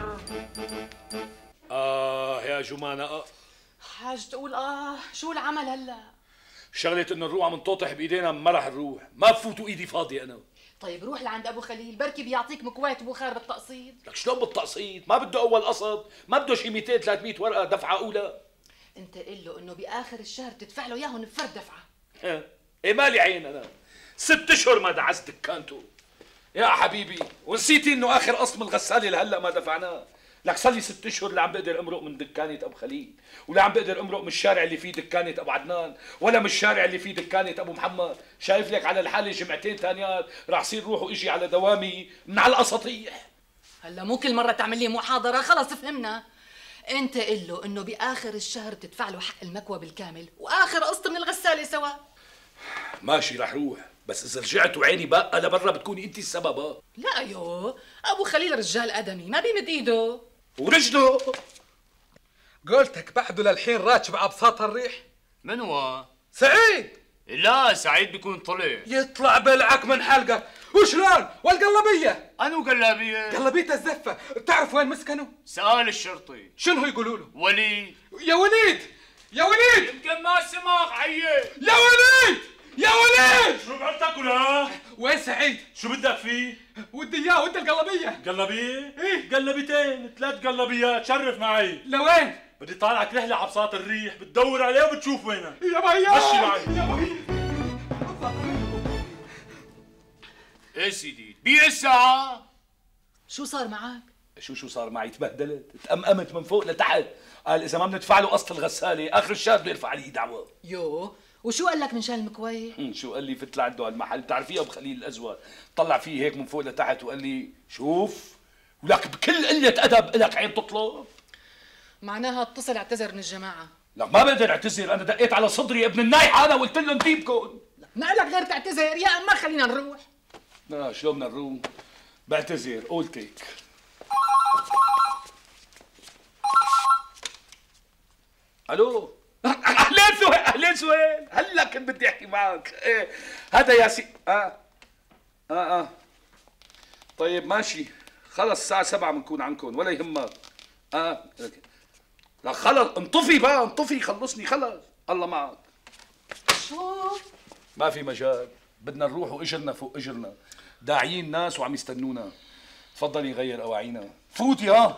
Speaker 1: اه يا جمانة.
Speaker 10: حاج تقول اه شو العمل هلا؟
Speaker 1: شغلة انه نروح عم نطوطح بايدينا ما رح نروح، ما بفوتوا ايدي فاضية انا.
Speaker 10: طيب روح لعند ابو خليل، بركي بيعطيك مكوات وبخار بالتقسيط.
Speaker 1: لك شلون بالتقسيط؟ ما بده اول قسط، ما بده شي مئتين ثلاثمئة ورقة دفعة اولى.
Speaker 10: انت قل له انه باخر الشهر تدفع له اياهم بفرد دفعة.
Speaker 1: ايه مالي عين انا؟ ست اشهر ما دعست دكانته. يا حبيبي، ونسيتي انه اخر قسط من الغسالة لهلا ما دفعناه. لك صار لي ست اشهر لا عم بقدر امرق من دكانة ابو خليل، ولا عم بقدر امرق من الشارع اللي فيه دكانة ابو عدنان، ولا من الشارع اللي فيه دكانة ابو محمد، شايف لك على الحالة جمعتين ثانيات راح صير روح واجي على دوامي من على الاساطيح.
Speaker 10: هلا مو كل مرة تعمل لي محاضرة، خلص فهمنا. انت قل له انه باخر الشهر تدفع له حق المكوى بالكامل، واخر قسط من الغسالة سوا.
Speaker 1: ماشي رح روح، بس اذا رجعت وعيني بقى لبرا بتكوني انت السبب.
Speaker 10: لا يو، ابو خليل رجال ادمي ما بيمد ايده.
Speaker 1: ورجله.
Speaker 20: قلتك بعده للحين راكب عبساط الريح.
Speaker 21: من هو؟
Speaker 20: سعيد.
Speaker 21: لا سعيد بيكون طلع.
Speaker 20: يطلع بلعك من حلقك، وشلون؟ والقلبية؟
Speaker 21: انو قلابية؟
Speaker 20: قلبية الزفة، بتعرف وين مسكنه؟
Speaker 21: سأل الشرطي.
Speaker 20: شنو يقولوا له؟
Speaker 21: وليد.
Speaker 20: يا وليد يا وليد
Speaker 21: يمكن ما سمع عيي.
Speaker 20: يا وليد يا وليد
Speaker 21: شو بعتك ولا؟
Speaker 20: وين سعيد؟
Speaker 21: شو بدك فيه؟
Speaker 20: ودي اياه ودي القلبية.
Speaker 21: قلبية؟ ايه قلبيتين ثلاث قلبيات، شرف معي.
Speaker 20: لوين؟
Speaker 21: بدي طالعك رحلة عبساط الريح، بتدور عليه وبتشوف وينه.
Speaker 20: يا بيا
Speaker 21: مشي معي.
Speaker 20: يا بيا.
Speaker 21: ايه سيدي بيع الساعة.
Speaker 10: شو صار معك؟
Speaker 1: شو شو صار معي؟ تبهدلت، تأمأمت من فوق لتحت، قال إذا ما بندفع له قسط الغسالة آخر الشهر بده يرفع علي دعوة.
Speaker 10: يو، وشو قال لك من شان المكوية؟
Speaker 1: شو قال لي؟ فت لعنده على المحل، بتعرفيه ابو خليل الازور، طلع فيه هيك من فوق لتحت وقال لي شوف ولك بكل قلة أدب إلك عين تطلب.
Speaker 10: معناها اتصل اعتذر من الجماعة.
Speaker 1: لك ما بقدر اعتذر، أنا دقيت على صدري يا ابن النايحة أنا وقلت لهم نجيبكم.
Speaker 10: ما لك غير تعتذر يا أما خلينا نروح.
Speaker 1: لا شلون بدنا نروح؟ بعتذر قلتك. الو اهلين سهيل. اهلين سهيل، هلا كنت بدي احكي معك. ايه هذا ياسين. اه اه اه طيب ماشي خلص، الساعة سبعة بنكون عنكم ولا يهمك. اه لا خلص انطفي بقى، انطفي خلصني خلص، الله معك.
Speaker 10: شو؟
Speaker 1: ما في مجال، بدنا نروح واجرنا فوق اجرنا، داعيين ناس وعم يستنونا. تفضلي غير اواعينا، فوتي. ها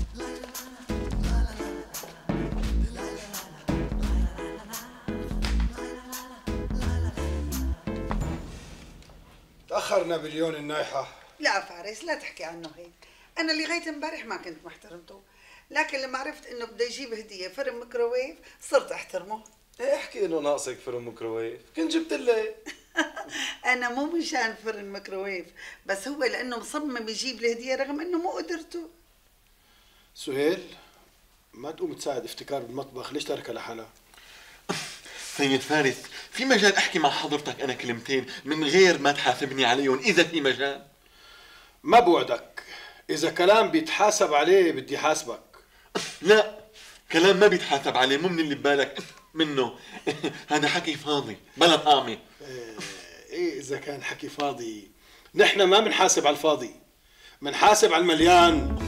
Speaker 13: تأخر نابليون النايحة.
Speaker 16: لا فارس لا تحكي عنه هيك، أنا لغاية امبارح ما كنت محترمته، لكن لما عرفت إنه بده يجيب هدية فرن ميكروويف صرت أحترمه.
Speaker 12: احكي إنه ناقصك فرن ميكروويف، كنت جبت لي.
Speaker 16: أنا مو مشان فرن ميكروويف، بس هو لأنه مصمم يجيب لي هدية رغم إنه مو قدرته.
Speaker 13: سهيل ما تقوم تساعد افتكار بالمطبخ، ليش تركها لحالها؟
Speaker 15: سيد فارس، في مجال احكي مع حضرتك انا كلمتين من غير ما تحاسبني عليهم اذا في مجال؟
Speaker 13: ما بوعدك، اذا كلام بيتحاسب عليه بدي حاسبك.
Speaker 15: لا، كلام ما بيتحاسب عليه، مو من اللي ببالك منه. هذا حكي فاضي بلا طعمه.
Speaker 13: ايه اذا كان حكي فاضي، نحن ما بنحاسب على الفاضي، بنحاسب على المليان.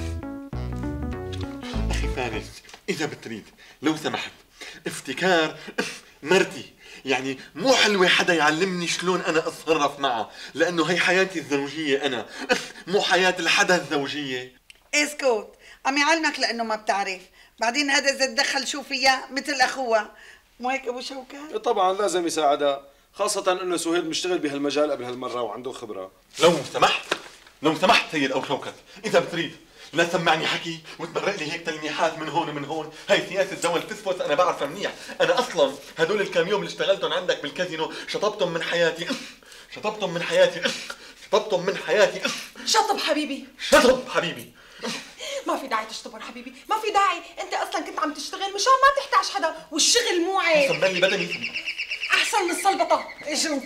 Speaker 15: اخي فارس اذا بتريد لو سمحت افتكار مرتي، يعني مو حلوة حدا يعلمني شلون أنا أتصرف معها، لأنه هي حياتي الزوجية أنا، مو حياة الحدا الزوجية.
Speaker 16: اسكت، عم يعلمك لأنه ما بتعرف، بعدين هذا إذا تدخل شو فيها مثل أخوها، مو هيك أبو شوكة؟
Speaker 12: طبعا لازم يساعدها، خاصة انه سهيل مشتغل بهالمجال قبل هالمرة وعنده خبرة.
Speaker 15: لو سمحت لو سمحت سيد أبو شوكت، إذا بتريد لا تسمعني حكي وتمرق لي هيك تلميحات من هون ومن هون، هاي سياسة زول الفسفوس أنا بعرفها منيح، أنا أصلا هدول الكام يوم اللي اشتغلتهم عندك بالكازينو شطبتهم من حياتي، شطبتهم من حياتي، شطبتهم من حياتي.
Speaker 17: شطب حبيبي،
Speaker 15: شطب حبيبي.
Speaker 17: ما في داعي تشطبهم حبيبي، ما في داعي، انت اصلا كنت عم تشتغل مشان ما تحتاج حدا، والشغل مو عيب.
Speaker 15: سمعني لي بدني.
Speaker 17: احسن من السلبطة، اجوا.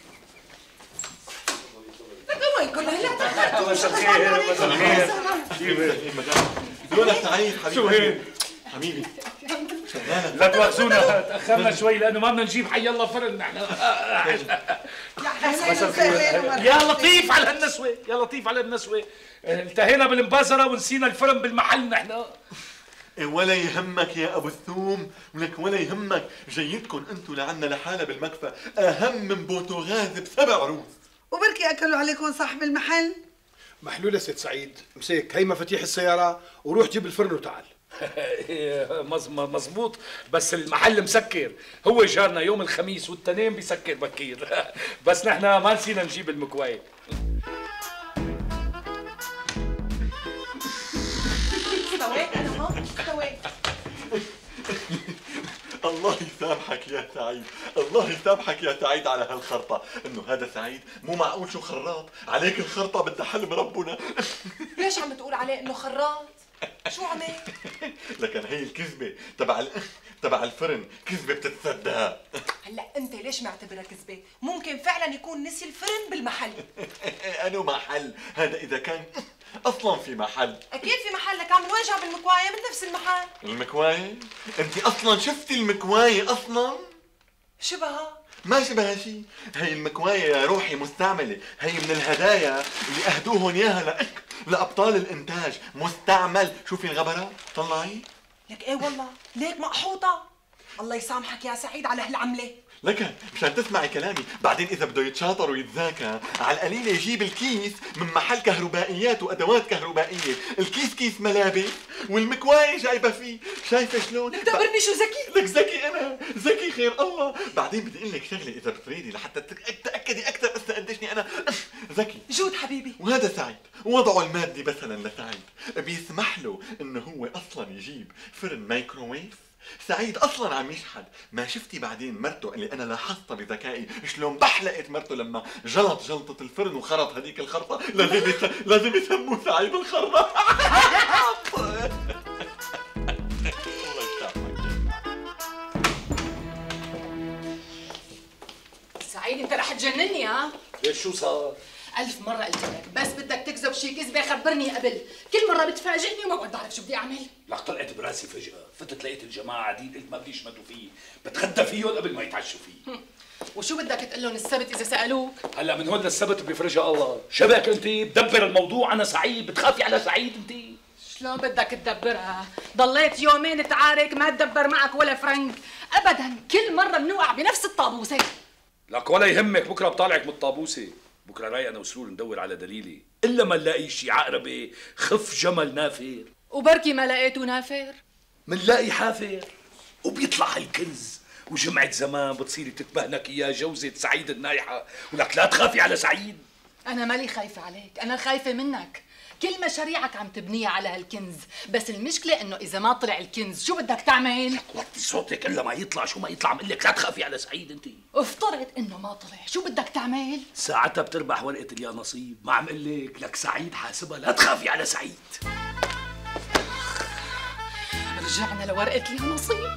Speaker 17: ما يقول لا
Speaker 1: مساء الخير، مساء الخير.
Speaker 15: لولا سعيد حبيبي.
Speaker 1: شو هيك؟
Speaker 15: حبيبي.
Speaker 1: لا تواخذونا تاخرنا شوي لانه ما بدنا نجيب حي الله فرن نحن. يا لطيف على هالنسوه، يا لطيف على النسوه. انتهينا بالمبازره ونسينا الفرن بالمحل نحن.
Speaker 15: ولا يهمك يا ابو الثوم، ولك ولا يهمك، جيتكم انتم لعنا لحالة بالمكفى اهم من بوتوغاز بسبع عروس.
Speaker 16: وبركي اكلوا عليكم صاحب المحل.
Speaker 13: محلولة ست سعيد، مسيك هي مفاتيح السيارة وروح جيب الفرن وتعال.
Speaker 1: مزبوط، بس المحل مسكر، هو جارنا يوم الخميس والتنين بيسكر بكير. بس نحن ما نسينا نجيب المكواية.
Speaker 17: استويت انا هون، استويت.
Speaker 15: الله يسامحك يا سعيد، الله يسامحك يا سعيد على هالخرطة، انه هذا سعيد مو معقول شو خراط، عليك الخرطة بدها حلم ربنا.
Speaker 17: ليش عم تقول عليه انه خراط؟ شو عمل؟
Speaker 15: لكن هي الكذبة تبع ال... تبع الفرن، كذبة بتتصدق.
Speaker 17: هلا انت ليش معتبرها كذبة؟ ممكن فعلا يكون نسي الفرن بالمحل.
Speaker 15: أنو محل؟ هذا إذا كان أصلا في محل.
Speaker 17: أكيد في محل، لك من وين جاب المكواية؟ من نفس المحل.
Speaker 15: المكواية؟ أنت أصلا شفتي المكواية أصلا؟
Speaker 17: شبهها؟
Speaker 15: ما شبهها شيء، هي المكواية يا روحي مستعملة، هي من الهدايا اللي أهدوهن إياها لأك لأبطال الإنتاج، مستعمل، شوفي الغبرة، طلعي.
Speaker 17: لك إيه والله، ليك مقحوطة. الله يسامحك يا سعيد على هالعملة.
Speaker 15: لك مشان تسمعي كلامي، بعدين إذا بده يتشاطر ويتذاكى، على القليل يجيب الكيس من محل كهربائيات وأدوات كهربائية، الكيس كيس ملابس والمكواية جايبة فيه، شايفة شلون؟
Speaker 17: بتعتبرني شو ذكي؟
Speaker 15: لك ذكي أنا، ذكي خير الله، بعدين بدي أقول لك شغلة إذا بتريدي لحتى تتأكدي أكثر بس قديشني أنا ذكي.
Speaker 17: جود حبيبي.
Speaker 15: وهذا سعيد، وضعه المادي مثلا لسعيد بيسمح له إنه هو أصلا يجيب فرن مايكروويف. سعيد اصلا عم يشحد، ما شفتي بعدين مرته اللي انا لاحظتها بذكائي شلون بحلقت مرته لما جلط جلطه الفرن وخرط هذيك الخرطه، لازم يس... لازم يسموه سعيد الخرط.
Speaker 10: سعيد انت رح تجنني ها؟
Speaker 1: ليش شو صار؟
Speaker 10: ألف مرة قلت لك بس بدك تكذب شي كذبة خبرني قبل، كل مرة بتفاجئني وما بقعد بعرف شو بدي أعمل.
Speaker 1: لك طلعت براسي فجأة، فتت لقيت الجماعة قاعدين قلت ما بدي يشمتوا فيه، بتغدى فيهم قبل ما يتعشوا فيه.
Speaker 10: وشو بدك تقول لهم السبت إذا سألوك؟
Speaker 1: هلا من هون للسبت بيفرجها الله، شبك أنت بدبر الموضوع، أنا سعيد، بتخافي على سعيد أنت؟
Speaker 10: شلون بدك تدبرها؟ ضليت يومين تعارك ما تدبر معك ولا فرنك، أبدا كل مرة بنوقع بنفس الطابوسة.
Speaker 1: لك ولا يهمك، بكرة بطالعك من الطابوسة. بكره راي انا وسرور ندور على دليلي، الا ما نلاقي شي عقربه خف جمل نافر.
Speaker 10: وبركي ما لقيته نافر؟
Speaker 1: منلاقي حافر وبيطلع هالكنز، وجمعة زمان بتصيري تتبهنك يا جوزة سعيد النايحة، ولك لا تخافي على سعيد.
Speaker 10: أنا مالي خايفة عليك، أنا خايفة منك، كل مشاريعك عم تبنيها على هالكنز، بس المشكلة إنه إذا ما طلع الكنز شو بدك تعمل؟
Speaker 1: وطي صوتك إلا ما يطلع، شو ما يطلع عم لك لا تخافي على سعيد أنت.
Speaker 10: افترض إنه ما طلع، شو بدك تعمل؟
Speaker 1: ساعتها بتربح ورقة اليا نصيب، ما عم قل لك لك سعيد حاسبها، لا تخافي على سعيد.
Speaker 10: رجعنا لورقة اليا نصيب.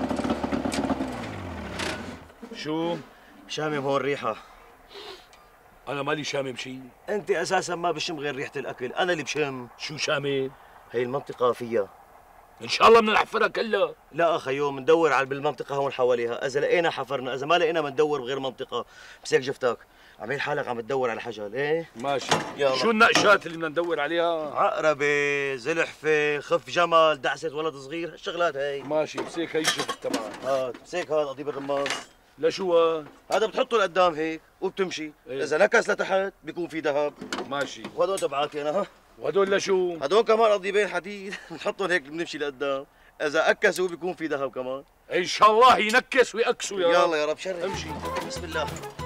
Speaker 3: شو؟ شامم هون ريحة.
Speaker 1: انا مالي شامم شيء.
Speaker 3: انت اساسا ما بشم غير ريحه الاكل، انا اللي بشم.
Speaker 1: شو شامم؟
Speaker 3: هي المنطقه فيها
Speaker 1: ان شاء الله بدنا نحفرها كلها.
Speaker 3: لا اخيو بندور على بالمنطقه هون حواليها، اذا لقينا حفرنا، اذا ما لقينا بندور بغير منطقه. بس هيك جفتك عميل حالك عم تدور على حجل. ايه
Speaker 1: ماشي.
Speaker 3: يلا.
Speaker 1: شو النقشات اللي بدنا ندور عليها؟
Speaker 3: عقربه، زلحفه، خف جمل، دعسه ولد صغير، هالشغلات هي.
Speaker 1: ماشي. بس هيك هي الشفت تبعك.
Speaker 3: هات بس هيك هات قضيب الرماز.
Speaker 1: لشو هاد؟
Speaker 3: هذا بتحطه لقدام هيك وبتمشي.
Speaker 1: إيه؟
Speaker 3: اذا نكس لتحت بيكون في ذهب.
Speaker 1: ماشي.
Speaker 3: وهدول تبعاتي انا. ها
Speaker 1: وهدول لشو؟
Speaker 3: هدول كمان قضيبين حديد بنحطهم هيك بنمشي لقدام. اذا اكسوا بيكون في ذهب كمان.
Speaker 1: ان شاء الله ينكس ويأكسوا يا رب.
Speaker 3: يلا يا رب شرف.
Speaker 1: امشي.
Speaker 3: بسم الله.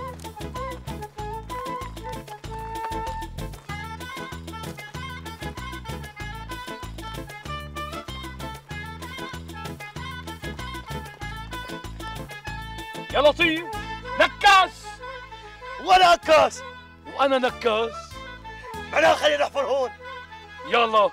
Speaker 1: يا لطيف نكاس.
Speaker 3: ولا نكاس.
Speaker 1: وانا نكاس.
Speaker 3: معناها خلينا نحفر هون.
Speaker 1: يلا.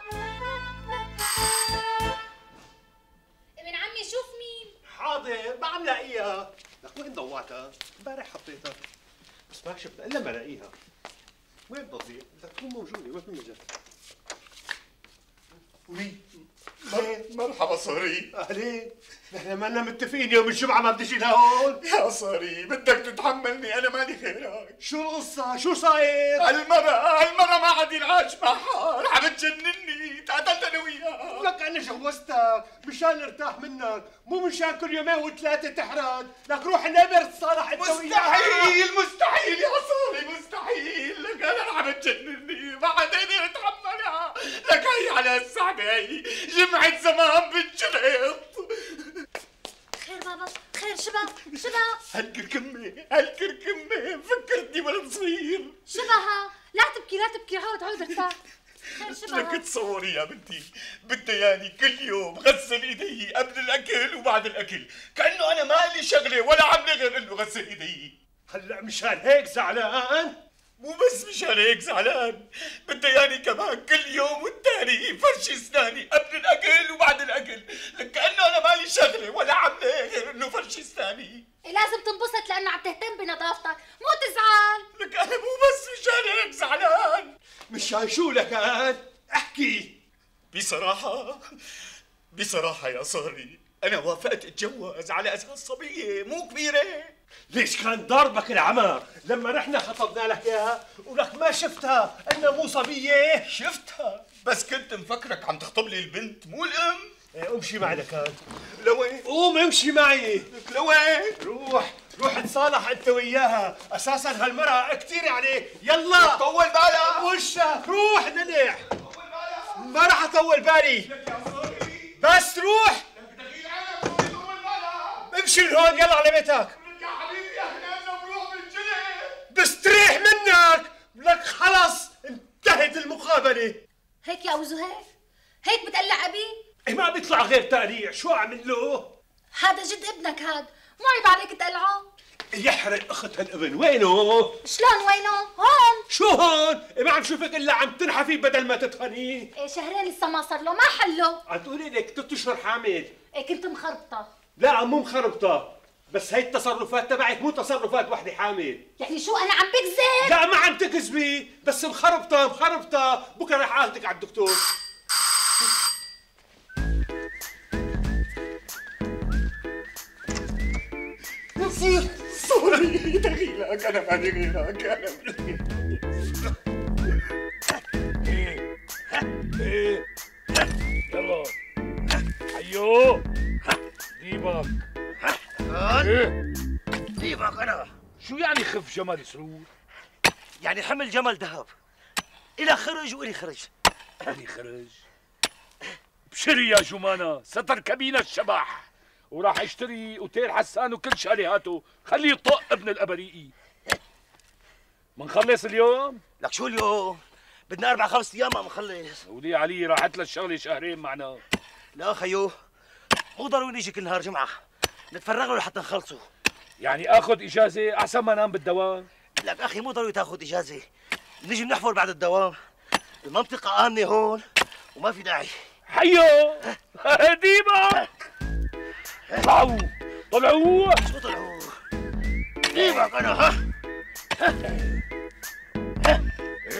Speaker 7: ابن عمي شوف مين.
Speaker 11: حاضر ما عم لاقيها. لك وين ضوعتها؟ امبارح حطيتها بس ما شفتها الا ما لاقيها. وين بتضيع؟ بدها تكون موجوده. وين المجال؟ مين؟
Speaker 8: مرحبا صهري.
Speaker 11: اهلين. نحن مالنا متفقين يوم الجمعة ما بدي لهون.
Speaker 8: يا صهري بدك تتحملني، انا مالي غيرك.
Speaker 11: شو القصة؟ شو صاير؟
Speaker 8: هالمرة هالمرة ما عاد ينعاش معها، عم تجنني، تعادلت انا وياها.
Speaker 11: لك انا جوزتك مشان ارتاح منك، مو مشان كل يومين وثلاثة تحرد، لك روح نمر تصالح انت وياها.
Speaker 8: مستحيل مستحيل يا صهري مستحيل، لك انا عم تجنني، ما عاد اقدر اتحملها، لك هي على السعبة هي، جمعة زمان بنشرط.
Speaker 7: خير بابا خير. شباب شباب
Speaker 8: هالكركمة هالكركمة فكرتني ولد صغير.
Speaker 7: شبهها. لا تبكي لا تبكي، عود عود ارتاح. خير شبهها.
Speaker 8: لك تصوري يا بنتي بدها يعني كل يوم غسل ايدي قبل الاكل وبعد الاكل، كانه انا ما لي شغله ولا عمله غير انه غسل ايدي.
Speaker 11: هلا مشان هيك زعلان؟
Speaker 8: مو بس مشان هيك زعلان، بدها يعني كمان كل يوم والتاني فرش اسناني قبل الاكل وبعد الاكل، لك كانه انا ما لي شغله ولا عمله غير انه فرش اسناني.
Speaker 7: لازم تنبسط لانه عم تهتم بنظافتك، مو تزعل.
Speaker 8: لك انا مو بس مشان هيك زعلان.
Speaker 11: مشان شو لك انت؟ احكي.
Speaker 8: بصراحة بصراحة يا صهري أنا وافقت أتجوز على أساس صبية مو كبيرة.
Speaker 11: ليش كان ضربك العمر لما رحنا خطبنا لك اياها ولك ما شفتها انها مو صبية؟
Speaker 8: شفتها بس كنت مفكرك عم تخطب لي البنت مو الأم.
Speaker 11: ايه امشي معي لكان.
Speaker 8: لوين؟
Speaker 11: قوم امشي معي.
Speaker 8: لوين؟
Speaker 11: روح روح تصالح انت وياها، اساسا هالمرأة كثير عليك. يلا
Speaker 8: طول بالك
Speaker 11: وشك. روح دلع. ما راح اطول بالي بس روح. امشي من هون يلا على بيتك.
Speaker 8: يا حبيبي احنا بنروح بالجنة.
Speaker 11: بستريح منك. لك خلص انتهت المقابلة.
Speaker 7: هيك يا ابو زهير؟ هيك بتقلع ابي؟
Speaker 11: إيه ما بيطلع غير تقليع، شو اعمل له؟
Speaker 7: هذا جد ابنك هاد، مو عيب عليك تقلعه؟
Speaker 11: يحرق اخت هالابن، وينه؟
Speaker 7: شلون وينه؟ هون.
Speaker 11: شو هون؟ إيه ما عم شوفك الا عم تنحفي بدل ما تتخني.
Speaker 7: ايه شهرين لسه ما صار له، ما حله.
Speaker 11: عم تقولي لك ثلاث اشهر حامل.
Speaker 7: ايه كنت مخربطه.
Speaker 11: لا مو مخربطه، بس هي التصرفات تبعك مو تصرفات وحده حامل.
Speaker 7: يعني شو انا عم بكذب؟
Speaker 11: لا ما عم تكذبي، بس مخربطه مخربطه، بكره رح اخذك على الدكتور.
Speaker 8: نصير صوري دخيلك انا مالي غيرك انا.
Speaker 1: ايه ايه يلا حيو ديبك.
Speaker 3: ايه ديبك انا.
Speaker 1: شو يعني خف جمل سرور؟
Speaker 3: يعني حمل جمل ذهب. الى خرج والي خرج.
Speaker 1: الي خرج؟ بشري يا جمانة ستركبين الشبح، وراح اشتري اوتيل حسان وكل شاليهاته، خليه يطق ابن الابريقي. منخلص اليوم؟
Speaker 3: لك شو اليوم؟ بدنا اربع خمس ايام ما منخلص.
Speaker 1: ولي علي راحت للشغله شهرين معنا.
Speaker 3: لا خيو مو ضروري نيجي كل نهار جمعه، نتفرغ له لحتى نخلصه.
Speaker 1: يعني اخذ اجازه احسن ما انام بالدوام؟
Speaker 3: لك اخي مو ضروري تاخذ اجازه، نيجي بنحفر بعد الدوام، المنطقه امنه هون وما في داعي.
Speaker 1: حيو ديبك طلعوا طلعوا.
Speaker 3: شو طلعوا؟ ديبك انا ها؟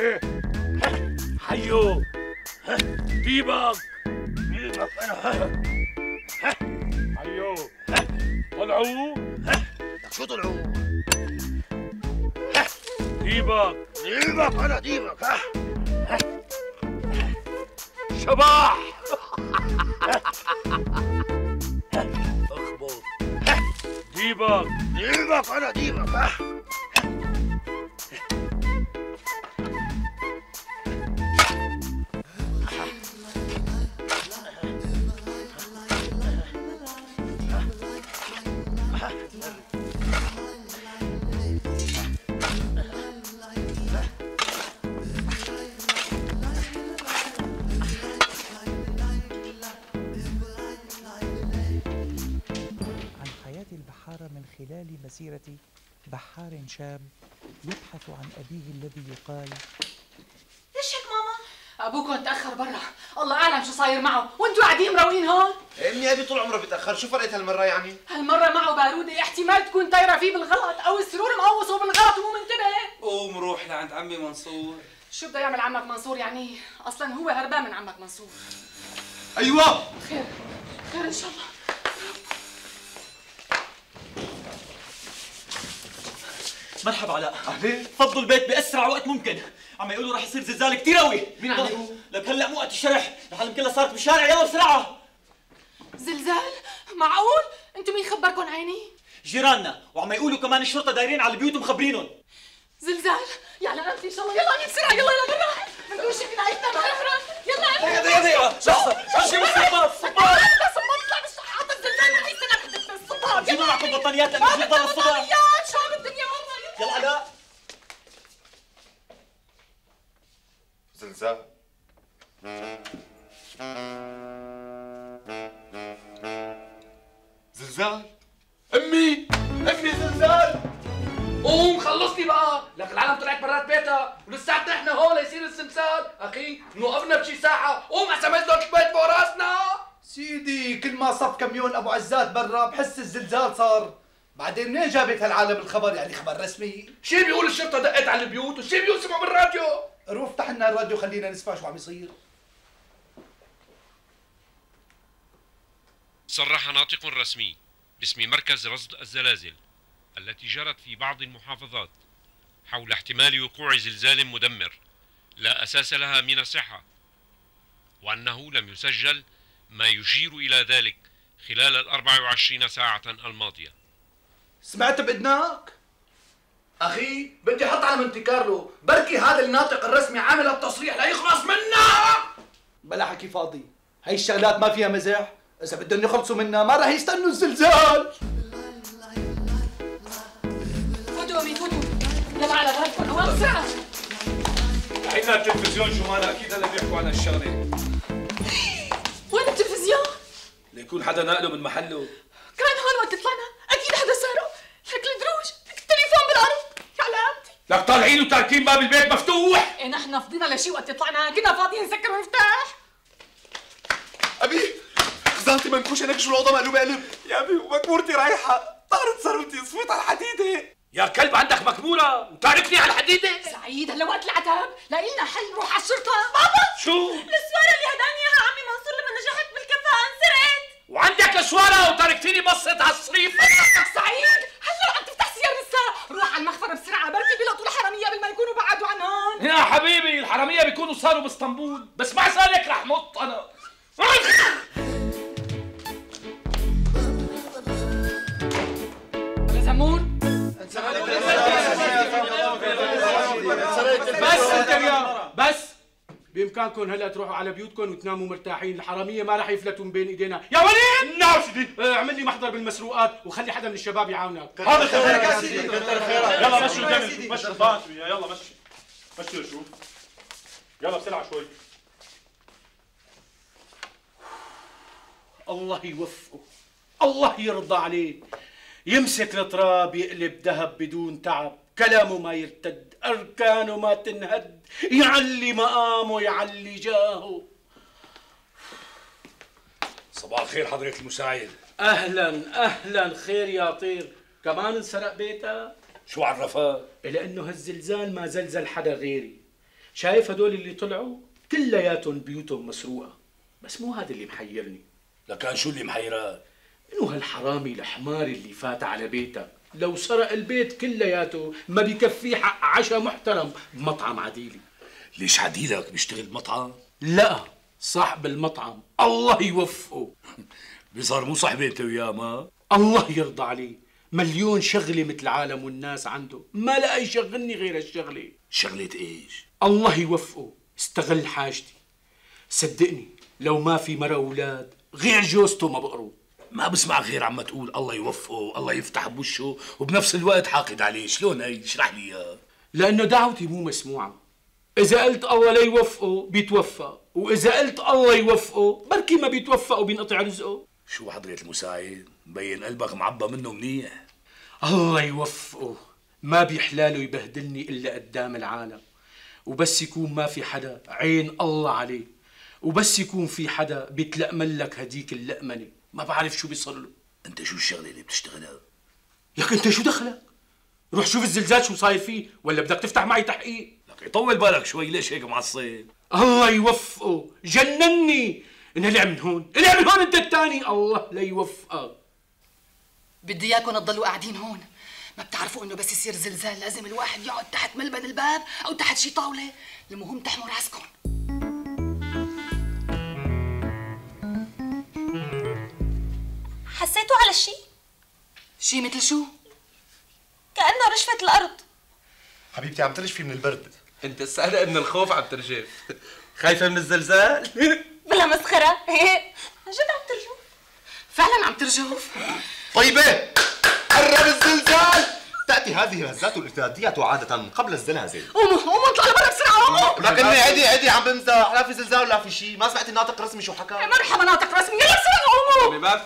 Speaker 1: حيو ديبك ديبك انا حيو طلعوا
Speaker 6: شو طلعوا؟
Speaker 1: ديبك
Speaker 6: ديبك انا ديبك ها
Speaker 1: شباح
Speaker 6: اخبط
Speaker 1: ديبك
Speaker 6: ديبك انا ديبك ها
Speaker 2: من خلال مسيرة بحار شاب يبحث عن أبيه الذي يقال.
Speaker 10: ليش هيك ماما؟ أبوكم تأخر برا، الله أعلم شو صاير معه، وأنتوا قاعدين مروقين هون؟
Speaker 22: امي ابي طول عمره بيتأخر، شو فرقت هالمرة يعني؟
Speaker 10: هالمرة معه بارودة، احتمال تكون طايرة فيه بالغلط، أو السرور مقوصه بالغلط ومو منتبه.
Speaker 22: قوم روح لعند عمي منصور.
Speaker 10: شو بده يعمل عمك منصور يعني؟ أصلاً هو هربان من عمك منصور.
Speaker 22: أيوه
Speaker 10: خير، خير إن شاء الله.
Speaker 23: مرحبا علاء. اهلين. فضوا البيت باسرع وقت ممكن، عم يقولوا رح يصير زلزال كثير قوي. مين عم يقول؟ لك هلا مو وقت الشرح، العالم كلها صارت بالشارع، يلا بسرعه.
Speaker 10: زلزال؟ معقول؟ انتم مين خبركم عيني؟
Speaker 23: جيراننا، وعم يقولوا كمان الشرطه دايرين على البيوت ومخبرينهم.
Speaker 10: زلزال؟ يا علامتي ان شاء الله، يلا بسرعه، يلا يلا برا، بدنا شيء من عيلتنا برا، يلا
Speaker 23: دقيقه دقيقه دقيقه، لحظه، شو شو بالصباط؟ صباط
Speaker 10: صباط اطلع بالشحاط، الزلزال رح يستنى بدك الصباط.
Speaker 23: جيبوا معكم بطانيات لانه رح يضل الصبح.
Speaker 10: بطانيات، شو بالدنيا والله.
Speaker 23: يلا علاء.
Speaker 12: زلزال زلزال
Speaker 1: امي امي زلزال، قوم خلصني بقى، لك العالم طلعت برات بيتها ولساتنا احنا هون ليصير الزلزال، اخي نوقفنا بشي ساعة، قوم احسن ما يزلق البيت فوق راسنا.
Speaker 18: سيدي كل ما صف كميون ابو عزات برا بحس الزلزال صار. بعدين منين جابت هالعالم الخبر؟ يعني خبر رسمي؟
Speaker 1: شي بيقول الشرطة دقت على البيوت وشي بيقول سمعوا بالراديو.
Speaker 18: روح افتح لنا الراديو خلينا نسمع شو عم يصير.
Speaker 24: صرح ناطق رسمي باسم مركز رصد الزلازل التي جرت في بعض المحافظات حول احتمال وقوع زلزال مدمر لا أساس لها من الصحة، وأنه لم يسجل ما يشير إلى ذلك خلال الأربع وعشرين ساعة الماضية.
Speaker 18: سمعت بإذنك؟
Speaker 1: اخي بدي احط على مونتي كارلو، بركي هذا الناطق الرسمي عامل التصريح لا يخلص منا.
Speaker 18: بلا حكي فاضي، هي الشغلات ما فيها مزاح، إذا بدهم يخلصوا منها ما راح يستنوا الزلزال.
Speaker 10: فوتوا امي فوتوا، يلا على غرفتكم هون بسرعة.
Speaker 1: عندنا التلفزيون شو مالها، اكيد هلا بيحكوا عن هالشغلة.
Speaker 10: وين التلفزيون؟
Speaker 1: ليكون حدا نقله من محله.
Speaker 10: كان هون وقت طلعنا، اكيد حدا سرقه، لك الدروج، لك التليفون بالارض، يا علامتي.
Speaker 1: لك طالعين وتاركين باب البيت مفتوح.
Speaker 10: ايه نحن فضينا لشي وقت طلعنا، كنا فاضيين نسكر ونفتح.
Speaker 22: ابي خزانتي منكوشه، لك شو الوضع مقلوب قلب. يا ابي ومكمورتي رايحه، طارت ثروتي صفيت على الحديده.
Speaker 1: يا كلب عندك مكمورة وتاركني على الحديدة.
Speaker 10: سعيد هلا وقت العتاب، لاقي لنا حل نروح على الشرطة. بابا
Speaker 1: شو؟
Speaker 7: السوارة اللي هداني اياها عمي منصور لما نجحت بالكفاءة انسرقت.
Speaker 1: وعندك اسوارة وتاركتيني بصت على الصريف.
Speaker 10: سعيد هلا عم تفتح سيارة لسه، روح على المخفر بسرعة، بركي بيلقطوا الحرامية قبل ما يكونوا بعدوا عن هون.
Speaker 1: يا حبيبي الحرامية بيكونوا صاروا باسطنبول، بس مع ذلك رح نط انا.
Speaker 10: ولا زمون؟
Speaker 19: بس انت بس بامكانكم هلا تروحوا على بيوتكم وتناموا مرتاحين، الحراميه ما راح يفلتوا من بين ايدينا. يا وليد نعم سيدي. اعمل لي محضر بالمسروقات وخلي حدا من الشباب يعاونك.
Speaker 15: حاضر خيرك يا سيدي. يلا مشوا الجمل، مشوا الباص، يلا مشي مشي شو يلا بسرعه شوي.
Speaker 19: الله يوفقه، الله يرضى عليه، يمسك التراب يقلب ذهب بدون تعب، كلامه ما يرتد، أركانه ما تنهد، يعلي مقامه يعلي جاهه.
Speaker 1: صباح الخير حضرة المساعد.
Speaker 19: أهلا أهلا، خير يا طير، كمان انسرق بيتك؟
Speaker 1: شو عرفها؟
Speaker 19: لأنه هالزلزال ما زلزل حدا غيري، شايف هدول اللي طلعوا كلياتهم بيوتهم مسروقه، بس مو هذا اللي محيرني.
Speaker 1: لكان شو اللي محيرك؟
Speaker 19: انه هالحرامي الحمار اللي فات على بيتك لو سرق البيت كلياته ما بيكفيه حق عشاء محترم بمطعم عديلي.
Speaker 1: ليش عديلك بيشتغل بمطعم؟
Speaker 19: لا، صاحب المطعم الله يوفقه.
Speaker 1: بيصار مو صاحبي انت وياه ما؟
Speaker 19: الله يرضى عليه، مليون شغله مثل العالم والناس عنده، ما لقى يشغلني غير الشغله.
Speaker 1: شغلة ايش؟
Speaker 19: الله يوفقه، استغل حاجتي. صدقني لو ما في مرة اولاد غير جوزته ما بقروا.
Speaker 1: ما بسمع غير عم تقول الله يوفقه الله يفتح بوشه وبنفس الوقت حاقد عليه، شلون هي؟ اشرح لي اياها.
Speaker 19: لانه دعوتي مو مسموعه. اذا قلت الله لا يوفقه بيتوفى، واذا قلت الله يوفقه بركي ما بيتوفق وبينقطع رزقه.
Speaker 1: شو حضرة المساعد؟ مبين قلبك معبى منه منيح.
Speaker 19: الله يوفقه، ما بيحلاله يبهدلني الا قدام العالم، وبس يكون ما في حدا عين الله عليه، وبس يكون في حدا بيتلأمن لك هديك اللأمنه ما بعرف شو بيصير له.
Speaker 1: انت شو الشغله اللي بتشتغلها؟
Speaker 19: لك انت شو دخلك؟ روح شوف الزلزال شو صاير فيه، ولا بدك تفتح معي تحقيق؟
Speaker 1: لك يطول بالك شوي، ليش هيك معصب؟
Speaker 19: الله يوفقه، جنني. انقلع من هون، انقلع من هون انت الثاني، الله لا يوفقك.
Speaker 10: بدي اياكم تضلوا قاعدين هون، ما بتعرفوا انه بس يصير زلزال لازم الواحد يقعد تحت ملبن الباب او تحت شي طاوله، المهم تحموا راسكم.
Speaker 7: حسيتوا على شيء؟
Speaker 10: شي مثل شو؟
Speaker 7: كأنه رشفة الأرض.
Speaker 18: حبيبتي عم ترجفي من البرد.
Speaker 22: انت السهلة من الخوف عم ترجف. خايفة من الزلزال؟
Speaker 7: بلا مسخرة، عن جد عم ترجف؟
Speaker 10: فعلا عم ترجف؟
Speaker 22: طيبة، قرب الزلزال. تأتي هذه الهزات الارتدادية عادة قبل الزلازل.
Speaker 10: قوموا قوموا اطلعوا لبرا بسرعة.
Speaker 22: لكني عدي عدي عم بمزح، لا في زلزال ولا في شيء، ما سمعت الناطق رسمي شو حكى؟
Speaker 10: مرحبا ناطق رسمي، يلا بسرعة قوموا.
Speaker 22: حبيبات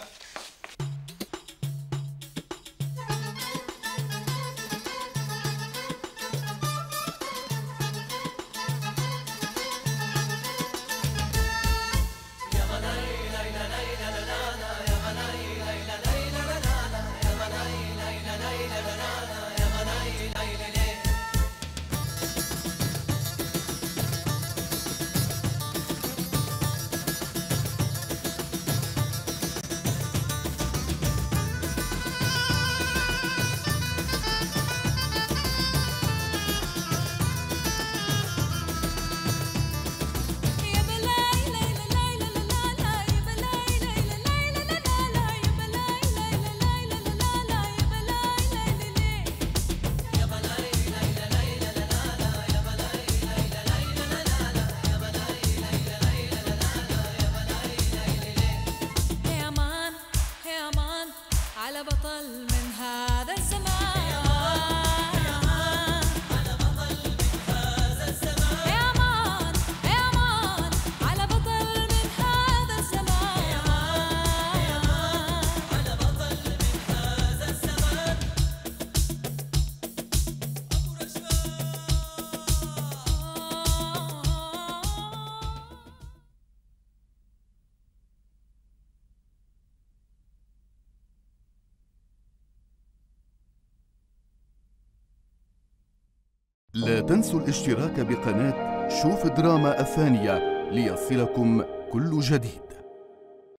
Speaker 4: لا تنسوا الاشتراك بقناة شوف دراما الثانية ليصلكم كل جديد.